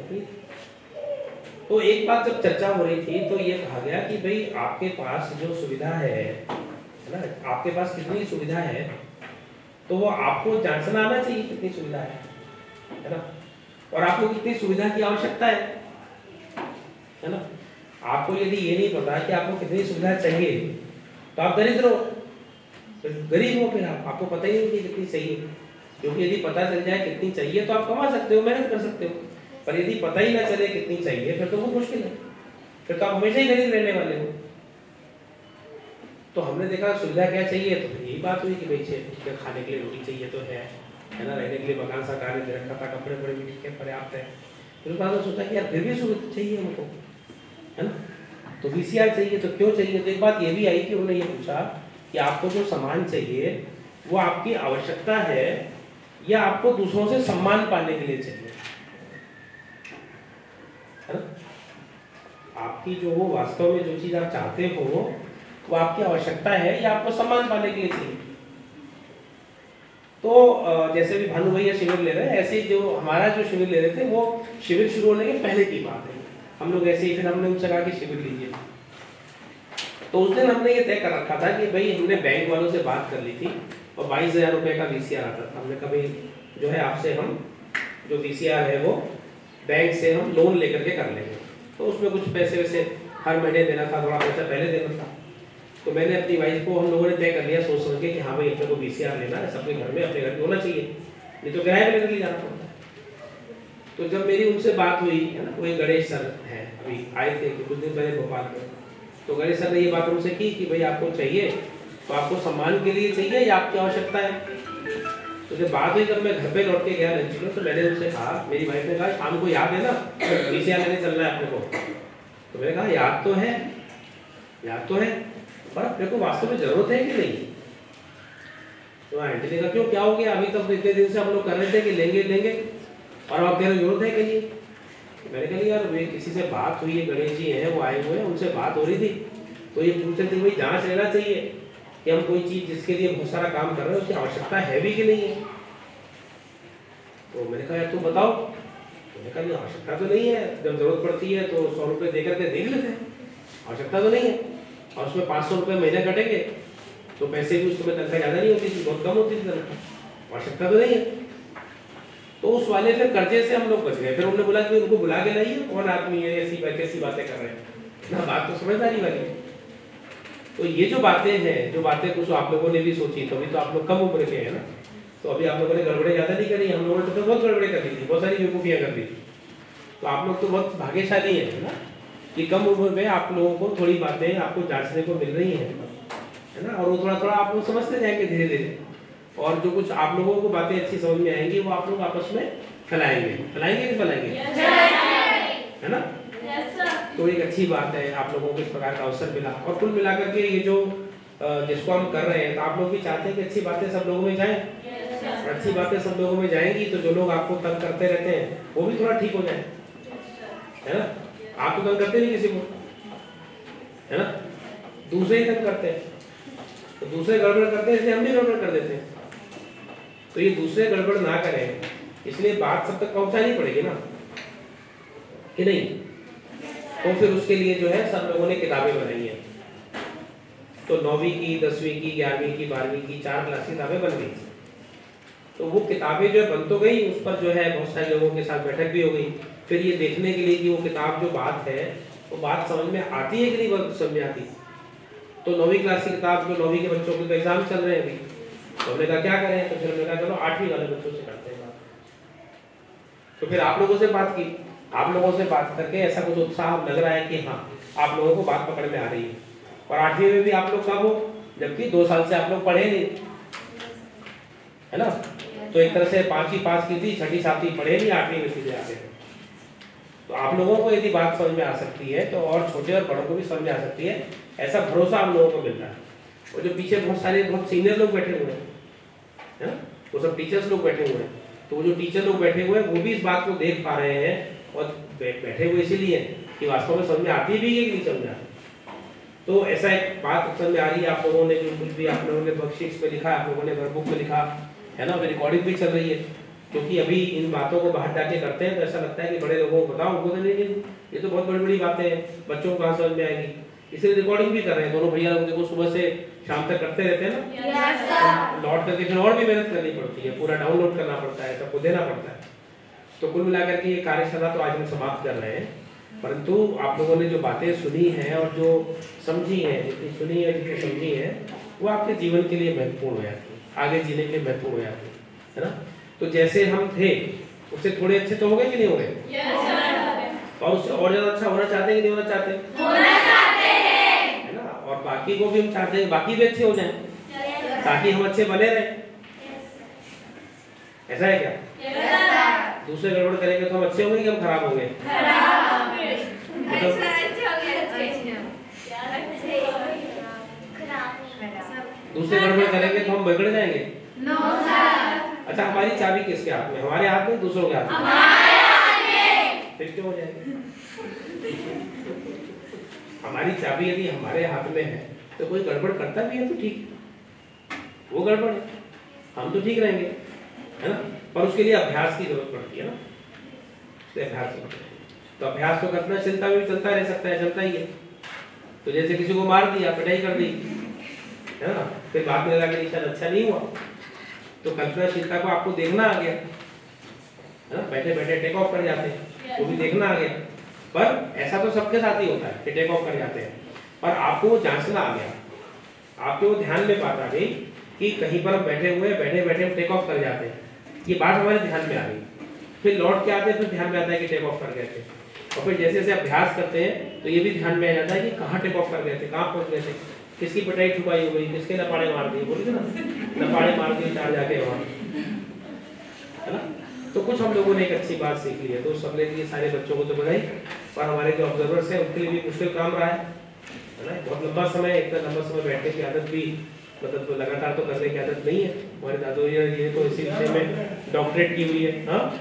तो एक बात जब चर्चा हो रही थी तो ये कहा गया कि भाई आपके पास जो सुविधा है, है ना, आपके पास कितनी सुविधा है, तो वो आपको जांचना आना चाहिए कितनी सुविधा है, है ना। और आपको कितनी सुविधा की आवश्यकता है, है ना। आपको यदि ये नहीं पता कि आपको कितनी सुविधा चाहिए तो आप दरिद्र हो, गरीब हो, फिर आप आपको पता ही नहीं कि कितनी चाहिए। क्योंकि यदि पता चल जाए कितनी चाहिए तो आप कमा सकते हो, मेहनत कर सकते हो, पर यदि पता ही ना चले कितनी चाहिए फिर तो बहुत मुश्किल है, फिर तो आप हमेशा ही गरीब रहने वाले हो। तो हमने देखा सुविधा क्या चाहिए, तो यही बात हुई कि भाई चाहिए खाने के लिए रोटी चाहिए तो है, है ना, रहने के लिए मकान सरकार ने दे रखा था, कपड़े बड़े भी ठीक है, पर्याप्त है। फिर उसके बाद सोचा कि यार फिर भी सुविधा चाहिए हमको, है ना, तो वीसीआर चाहिए। तो क्यों चाहिए? तो एक बात ये भी आई कि उन्होंने ये पूछा कि आपको जो सामान चाहिए वो आपकी आवश्यकता है या आपको दूसरों से सम्मान पाने के लिए चाहिए, है ना। आपकी जो वो वास्तव में जो चीज आप चाहते हो वो आपकी आवश्यकता है या आपको सम्मान पाने के लिए चाहिए। तो जैसे भी भानु भैया शिविर ले रहे हैं, ऐसे जो हमारा जो शिविर ले रहे थे वो शिविर शुरू होने के पहले की बात है। हम लोग ऐसे ही फिर हमने उनसे कहा कि शिविर लीजिए। तो उस दिन हमने ये तय कर रखा था कि भाई हमने बैंक वालों से बात कर ली थी और बाईस हजार रुपए का वीसीआर आता था। हमने कभी जो है आपसे हम जो वीसीआर है वो बैंक से हम लोन लेकर के कर लेंगे, तो उसमें कुछ पैसे वैसे हर महीने देना था, थोड़ा पैसा पहले देना था। तो मैंने अपनी वाइफ को हम लोगों ने तय कर लिया सोच समझ के कि हाँ भाई अपने को वीसीआर लेना है, सबके घर में अपने घर में होना चाहिए, नहीं तो किराए पे लेकर ले जाना पड़ता है। तो जब मेरी उनसे बात हुई है ना, कोई गणेश सर हैं अभी आए थे कुछ दिन पहले भोपाल में, तो गणेश सर ने ये बात उनसे की कि भाई आपको चाहिए तो आपको सम्मान के लिए चाहिए या आपकी आवश्यकता है? तो जब बात हुई, जब मैं घर पे लौट के गया लंच में, तो मैंने उनसे कहा, मेरी वाइफ ने कहा शाम को याद है ना पीसीआर लेने चलना है अपने को। तो मैंने कहा याद तो है, याद तो है, पर अपने को वास्तव में जरूरत है कि नहीं? तो आंटी ने कहा क्यों, क्या हो गया? अभी तक इतने दिन से हम लोग कर रहे थे कि लेंगे लेंगे और आप कह रहे जरूरत है कि नहीं? मैंने कहा यार वे किसी से बात हुई है, गणेश जी हैं वो आए हुए हैं, उनसे बात हो रही थी, तो ये पूछ रहे थे भाई जांच लेना चाहिए कि हम कोई चीज जिसके लिए बहुत सारा काम कर रहे हैं उसकी आवश्यकता है भी कि नहीं है। तो मैंने कहा यार तुम बताओ। मैंने कहा नहीं आवश्यकता तो नहीं है, जब जरूरत पड़ती है तो सौ रुपये दे करके देख लेते हैं, आवश्यकता तो नहीं है। और उसमें पाँच सौ रुपये महीने कटेंगे तो पैसे भी उस समय तनख्वाह ज़्यादा नहीं होती थी, बहुत कम होती थी तनख्वाह, आवश्यकता तो नहीं है। तो उस वाले फिर कर्जे से हम लोग बच गए। फिर उन्होंने बोला कि उनको बुला के लाइए, कौन आदमी है, ऐसी कैसी बातें कर रहे हैं ना, बात तो समझदारी वाली। तो ये जो बातें हैं, जो बातें कुछ आप लोगों ने भी सोची, तभी तो आप लोग कम उम्र के हैं ना, तो अभी आप लोगों ने गड़बड़े ज़्यादा नहीं करी, हम लोगों ने तो बहुत गड़बड़े कर दी थी, बहुत सारी बेवकूफ़ियाँ कर दी थी। तो आप लोग तो बहुत भाग्यशाली हैं ना कि कम उम्र में आप लोगों को थोड़ी बातें आपको जांचने को मिल रही हैं, है ना, और वो थोड़ा थोड़ा आप लोग समझते जाएंगे धीरे धीरे, और जो कुछ आप लोगों को बातें अच्छी समझ में आएंगी वो आप लोग आपस में फैलाएंगे, फैलाएंगे नहीं फैलाएंगे, है ना। तो एक अच्छी बात है, आप लोगों को इस प्रकार का अवसर मिला। और कुल मिलाकर के ये जो जिसको हम कर रहे हैं, तो आप लोग भी चाहते हैं कि अच्छी बातें सब लोगों में जाएं, अच्छी बातें सब लोगों में जाएंगी तो जो लोग आपको तंग करते रहते हैं वो भी थोड़ा ठीक हो जाए, है ना। आप तो तंग करते नहीं किसी को, है ना, दूसरे ही तंग करते हैं, तो दूसरे गड़बड़ करते हैं इसलिए हम भी गड़बड़ कर देते हैं। तो ये दूसरे गड़बड़ ना करें, इसलिए बात सब तक पहुंचानी पड़ेगी ना, कि नहीं। तो फिर उसके लिए जो है सब लोगों ने किताबें बनाई हैं, तो नौवीं की, दसवीं की, ग्यारहवीं की, बारहवीं की, चार क्लास की किताबें बन गई। तो वो किताबें जो है बन तो गई, उस पर जो है बहुत सारे लोगों के साथ बैठक भी हो गई, फिर ये देखने के लिए कि वो किताब जो बात है वो बात समझ में आती है कि नहीं बात समझ में आती। तो नौवीं क्लास की किताब, जो नौवीं के बच्चों के तो एग्जाम चल रहे हैं अभी, तो हमने कहा क्या करें, तो फिर हमने कहा चलो आठवीं वाले बच्चों से करते हैं बात। तो फिर आप लोगों से बात की, आप लोगों से बात करके ऐसा कुछ उत्साह लग रहा है कि हाँ आप लोगों को बात पकड़ में आ रही है। और आठवीं में भी आप लोग कब हो, जबकि दो साल से आप लोग पढ़े नहीं, है ना। तो एक तरह से पांचवी पास की थी, छठी सातवीं पढ़े नहीं, आठवीं में सीधे आते हैं। तो आप लोगों को यदि बात समझ में आ सकती है तो और छोटे और बड़ों को भी समझ में आ सकती है, ऐसा भरोसा आप लोगों को मिलता है। और जो पीछे बहुत सारे बहुत सीनियर लोग बैठे हुए हैं, है ना, वो सब टीचर्स लोग बैठे हुए हैं, तो वो जो टीचर लोग बैठे हुए हैं वो भी इस बात को देख पा रहे हैं और बैठे हुए इसीलिए कि वास्तव में समझ में आती भी है कि नहीं समझ में आती। तो ऐसा एक बात समझ में आ रही है। आप लोगों ने जो कुछ भी आप लोगों ने वर्कशीट्स पे लिखा, आप लोगों ने वर्कबुक पे लिखा, है ना, रिकॉर्डिंग भी चल रही है, क्योंकि अभी इन बातों को बाहर जाके करते हैं तो ऐसा लगता है कि बड़े लोगों को बताओ, उनको नहीं, ये तो बहुत बड़ी बड़ी बातें हैं, बच्चों को कहाँ समझ में आएगी, इसलिए रिकॉर्डिंग भी कर रहे हैं। दोनों भैया लोग देखो सुबह से शाम तक करते रहते हैं ना, yes, लौट करके फिर और भी मेहनत करनी पड़ती है, पूरा डाउनलोड करना पड़ता है, सबको देना पड़ता है। तो कुल मिलाकर के ये कार्यशाला तो आज हम समाप्त कर रहे हैं, परंतु आप लोगों ने जो बातें सुनी हैं और जो समझी हैं, जितनी सुनी है जितनी समझी है, वो आपके जीवन के लिए महत्वपूर्ण हो जाती है, आगे जीने के लिए महत्वपूर्ण हो जाती है ना। तो जैसे हम थे उससे थोड़े अच्छे तो हो गए कि नहीं हो गए, yes, और उससे और ज्यादा अच्छा होना चाहते हैं कि नहीं होना चाहते, होना चाहते हैं, है ना। और बाकी को भी हम चाहते हैं बाकी भी अच्छे हो जाएं, yes, ताकि हम अच्छे बने रहें, yes, ऐसा है क्या, yes, दूसरे गड़बड़ करेंगे तो हम अच्छे होंगे कि हम खराब होंगे, खराब होंगे, दूसरे गड़बड़ करेंगे तो हम बिगड़ जाएंगे, नो सर। अच्छा, हमारी चाबी किसके हाथ में, हमारे हाथ में, दूसरों के हाथ में, हमारे हाथ में, फिर क्यों हो जाएंगे। हमारी चाबी यदि हमारे हाथ में है तो कोई गड़बड़ करता भी है तो ठीक, वो गड़बड़ है, हम तो ठीक रहेंगे, है ना। पर उसके लिए अभ्यास की जरूरत पड़ती है ना, अभ्यास तो अभ्यास तो करना चिंता में भी चलता रह सकता है, चलता ही है। तो जैसे किसी को मार दिया, पिटाई कर दी, है ना, फिर बाद में लगा कि शायद अच्छा नहीं हुआ, तो कल्पनाशीलता को आपको देखना आ गया, है ना, बैठे बैठे टेक ऑफ कर जाते हैं, वो भी देखना आ गया। पर ऐसा तो सबके साथ ही होता है कि टेक ऑफ कर जाते हैं, पर आपको वो जांचना आ गया, आपके वो ध्यान में बात आ गई कि कहीं पर हम बैठे हुए बैठे बैठे टेक ऑफ कर जाते हैं, ये बात हमारे ध्यान में आ गई। फिर लौट के आते हैं, फिर ध्यान में आता है कि टेक ऑफ कर गए थे, और फिर जैसे जैसे अभ्यास करते हैं तो ये भी ध्यान में आ जाता है कि कहाँ टेक ऑफ कर गए थे, कहाँ पहुँच गए थे। किसकी पिटाई ठुकाई हो गई, किसके नपाड़े मार दिए, बोली ना नपाड़े मार दिए चार जाके वहाँ, है ना। तो कुछ हम लोगों ने एक अच्छी बात सीख ली है, तो सबने लिए सारे बच्चों को तो बधाई, और हमारे जो ऑब्जर्वर्स हैं उनके लिए भी मुश्किल काम रहा है, है ना। बहुत लंबा समय, इतना लंबा समय बैठने की आदत भी मतलब तो लगातार तो करने की आदत नहीं है। हमारे दादू जी ये तो इसी विषय में डॉक्टरेट की हुई है, हाँ।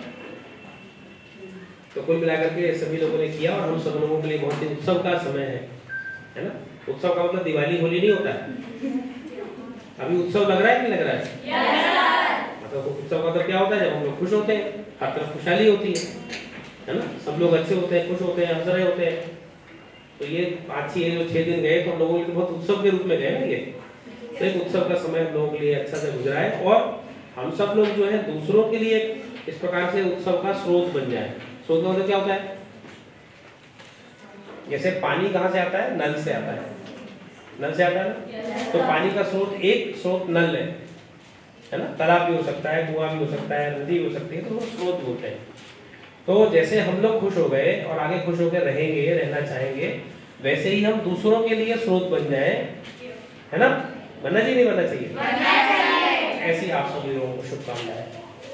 तो कुल मिलाकर के सभी लोगों ने किया, और हम सब लोगों के लिए बहुत ही उत्सव का समय है, है ना। उत्सव का मतलब दिवाली होली नहीं होता है, अभी उत्सव लग रहा है कि लग रहा है, मतलब उत्सव का मतलब क्या होता है, जब हम लोग खुश होते हैं, हर तरफ खुशहाली होती है, है ना, सब लोग अच्छे होते हैं, खुश होते हैं, हंस रहे होते हैं। तो ये पाँच छह जो छह दिन गए तो हम लोगों के लिए बहुत उत्सव के रूप में गए ना, ये तो एक उत्सव का समय हम लोगों के लिए अच्छा से गुजरा है, और हम सब लोग जो है दूसरों के लिए इस प्रकार से उत्सव का स्रोत बन जाए। स्रोत मतलब क्या होता है, जैसे पानी कहाँ से आता है, नल से आता है, नल से आता है ना, तो पानी का स्रोत एक स्रोत नल है, है ना, तालाब भी हो सकता है, कुआं भी हो सकता है, नदी भी हो सकती है, तो वो स्रोत बोलते हैं। तो जैसे हम लोग खुश हो गए और आगे खुश होकर रहेंगे, रहना चाहेंगे, वैसे ही हम दूसरों के लिए स्रोत बन जाए, है ना, बनना चाहिए नहीं बनना चाहिए, ऐसी आप सभी लोगों को शुभकामनाएं।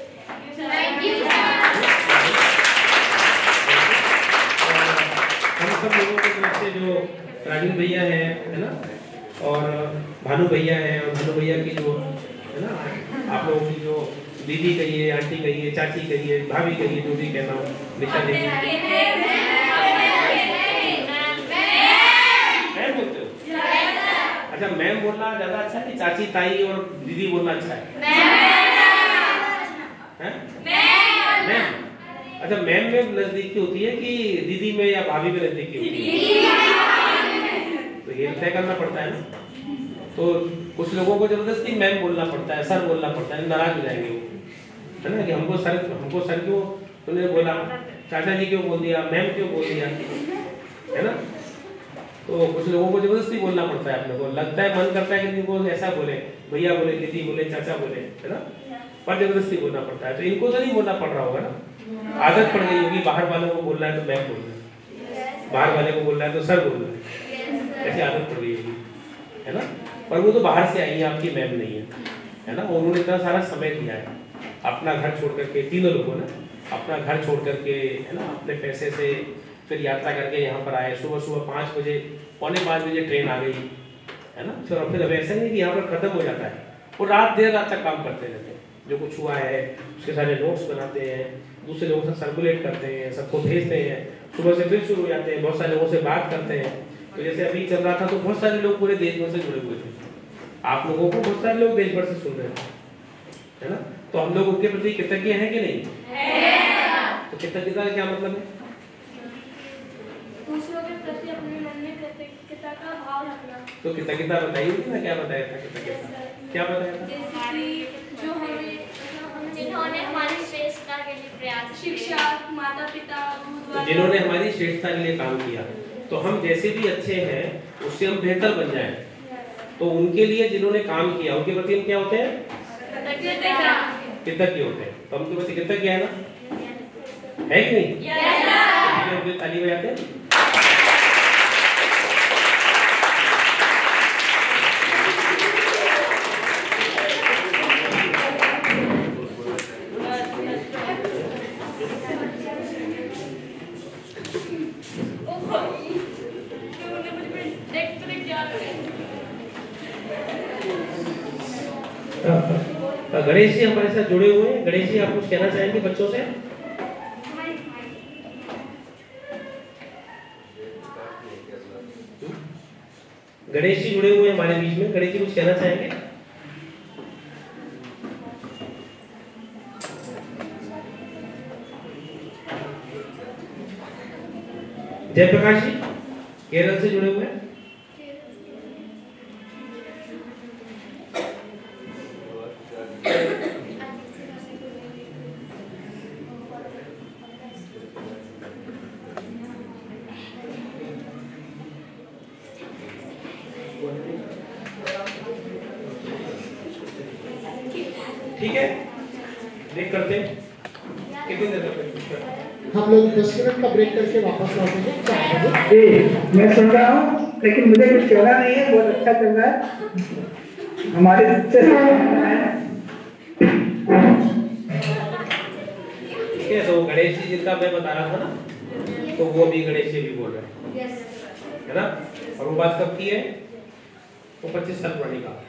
हम सब लोगों की तरफ से जो राजू भैया हैं, है ना, और भानु भैया हैं, और भानु भैया की जो है ना, आप लोगों की जो दीदी कहिए, आंटी कहिए, चाची कहिए, भाभी कहिए, जो भी कहना हो, निशा देवी, मैम बोलते हो, अच्छा मैम बोलना ज्यादा अच्छा है कि चाची, ताई और दीदी बोलना अच्छा है, मैम। अच्छा मैम में नजदीकी होती है कि दीदी में या भाभी में नजदीकी होती है, तो ये तय करना पड़ता है ना। तो कुछ लोगों को जबरदस्ती मैम बोलना पड़ता है, सर बोलना पड़ता है, नाराज हो जाएंगे वो, है ना, कि हमको सर हमको सर क्यों तूने बोला, चाचा जी क्यों बोल दिया, मैम क्यों बोल दिया, है ना। तो कुछ लोगों को जबरदस्ती बोलना पड़ता है, अपने को लगता है, मन करता है कि इनको ऐसा बोले, भैया बोले, दीदी बोले, चाचा बोले, है ना, पर जबरदस्ती बोलना पड़ता है। तो इनको तो नहीं बोलना पड़ रहा होगा ना, आदत पड़ गई होगी, बाहर वालों को बोलना है तो मैम बोलना है, बाहर वाले को बोलना है तो सर बोलना है, ऐसी आदत पड़ गई होगी, है ना। पर वो तो बाहर से आई है, आपकी मैम नहीं है, है ना। उन्होंने इतना सारा समय दिया है, अपना घर छोड़ करके, तीनों लोगों ने अपना घर छोड़ करके, है ना, अपने पैसे से फिर यात्रा करके यहाँ पर आए। सुबह सुबह पाँच बजे पौने पाँच बजे ट्रेन आ गई, है ना। फिर फिर अब ऐसा नहीं कि यहाँ पर खत्म हो जाता है, वो रात देर रात तक काम करते रहते हैं, जो कुछ हुआ है उसके सारे नोट्स बनाते हैं, दूसरे लोगों से सर्कुलेट करते हैं, सबको भेजते हैं, सुबह से फिर शुरू हो जाते हैं, बहुत सारे लोगों से बात करते हैं। तो जैसे अभी चल रहा था तो बहुत सारे लोग पूरे देश भर से जुड़े हुए थे, आप लोगों को बहुत सारे लोग देश भर से सुन रहे थे, है ना। तो हम लोग उनके प्रति कृतज्ञ हैं कि नहीं है? तो कृतज्ञता का क्या मतलब है?
दूसरों के प्रति अपने मन में कृतज्ञता का भाव रखना।
तो कृतज्ञता बताइए ना, क्या बताया था कृतज्ञता, क्या बताया था?
जैसे कि जो हमें
जिन्होंने हमारी श्रेष्ठता के लिए प्रयास,
शिक्षा, माता पिता,
तो जिन्होंने हमारी श्रेष्ठता के लिए काम किया, तो हम जैसे भी अच्छे हैं उससे हम बेहतर बन जाएं, तो उनके लिए जिन्होंने काम किया उनके प्रति हम क्या होते हैं? कृतज्ञ होते हैं। तो हम उनके प्रति कृतज्ञ है ना, है कि नहीं? yes, ताली बजाते हैं। गणेश जी हमारे साथ जुड़े हुए हैं। गणेश जी आप कुछ कहना चाहेंगे बच्चों से? गणेश जी जुड़े हुए हैं हमारे बीच में, गणेश जी कुछ कहना चाहेंगे? जयप्रकाश जी केरल से जुड़े हुए हैं। ठीक है, देख करते हैं कितनी देर तक
हम लोग दस मिनट का ब्रेक करके वापस लौटेंगे चार बजे।
जी मैं सुन रहा हूँ, लेकिन मुझे कुछ कहना नहीं है, बहुत अच्छा चल रहा है हमारे से।
ठीक है, तो गणेश जी जिनका मैं बता रहा था ना, तो वो भी गणेश जी भी बोल रहे हैं, है ना? और वो बात कब की है? वो पच्चीस साल पुरानी का।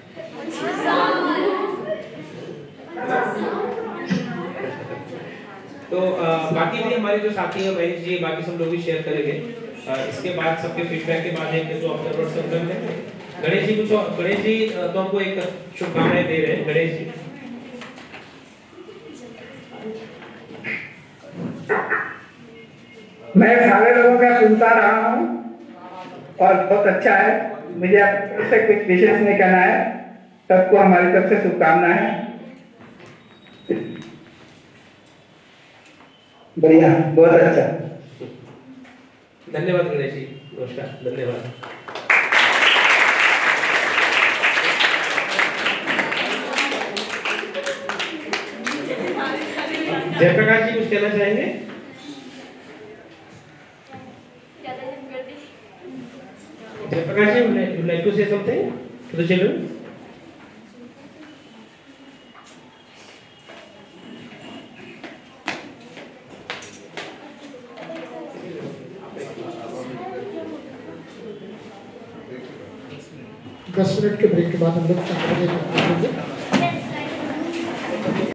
तो आ, बाकी भी हमारे जो साथी हैं महेश जी, बाकी सब लोग भी शेयर करेंगे। आ, इसके बाद सबके फीडबैक के बाद एक जो ऑब्जर्वर संगम है, गणेश जी कुछ, गणेश जी तो हमको एक शुभकामनाएं दे रहे हैं। गणेश जी
मैं सारे लोगों का सुनता रहा हूँ और बहुत अच्छा है। मुझे आपसे कुछ विशेष नहीं कहना है, सबको हमारी तरफ से शुभकामनाएं है। बढ़िया, बहुत अच्छा।
धन्यवाद गणेश जी, नमस्कार, धन्यवाद। जयप्रकाश जी कुछ कहना चाहेंगे? Jayaprakash ji, would you like to say something to the children?
दस मिनट के ब्रेक के बाद हम लोग चार बजे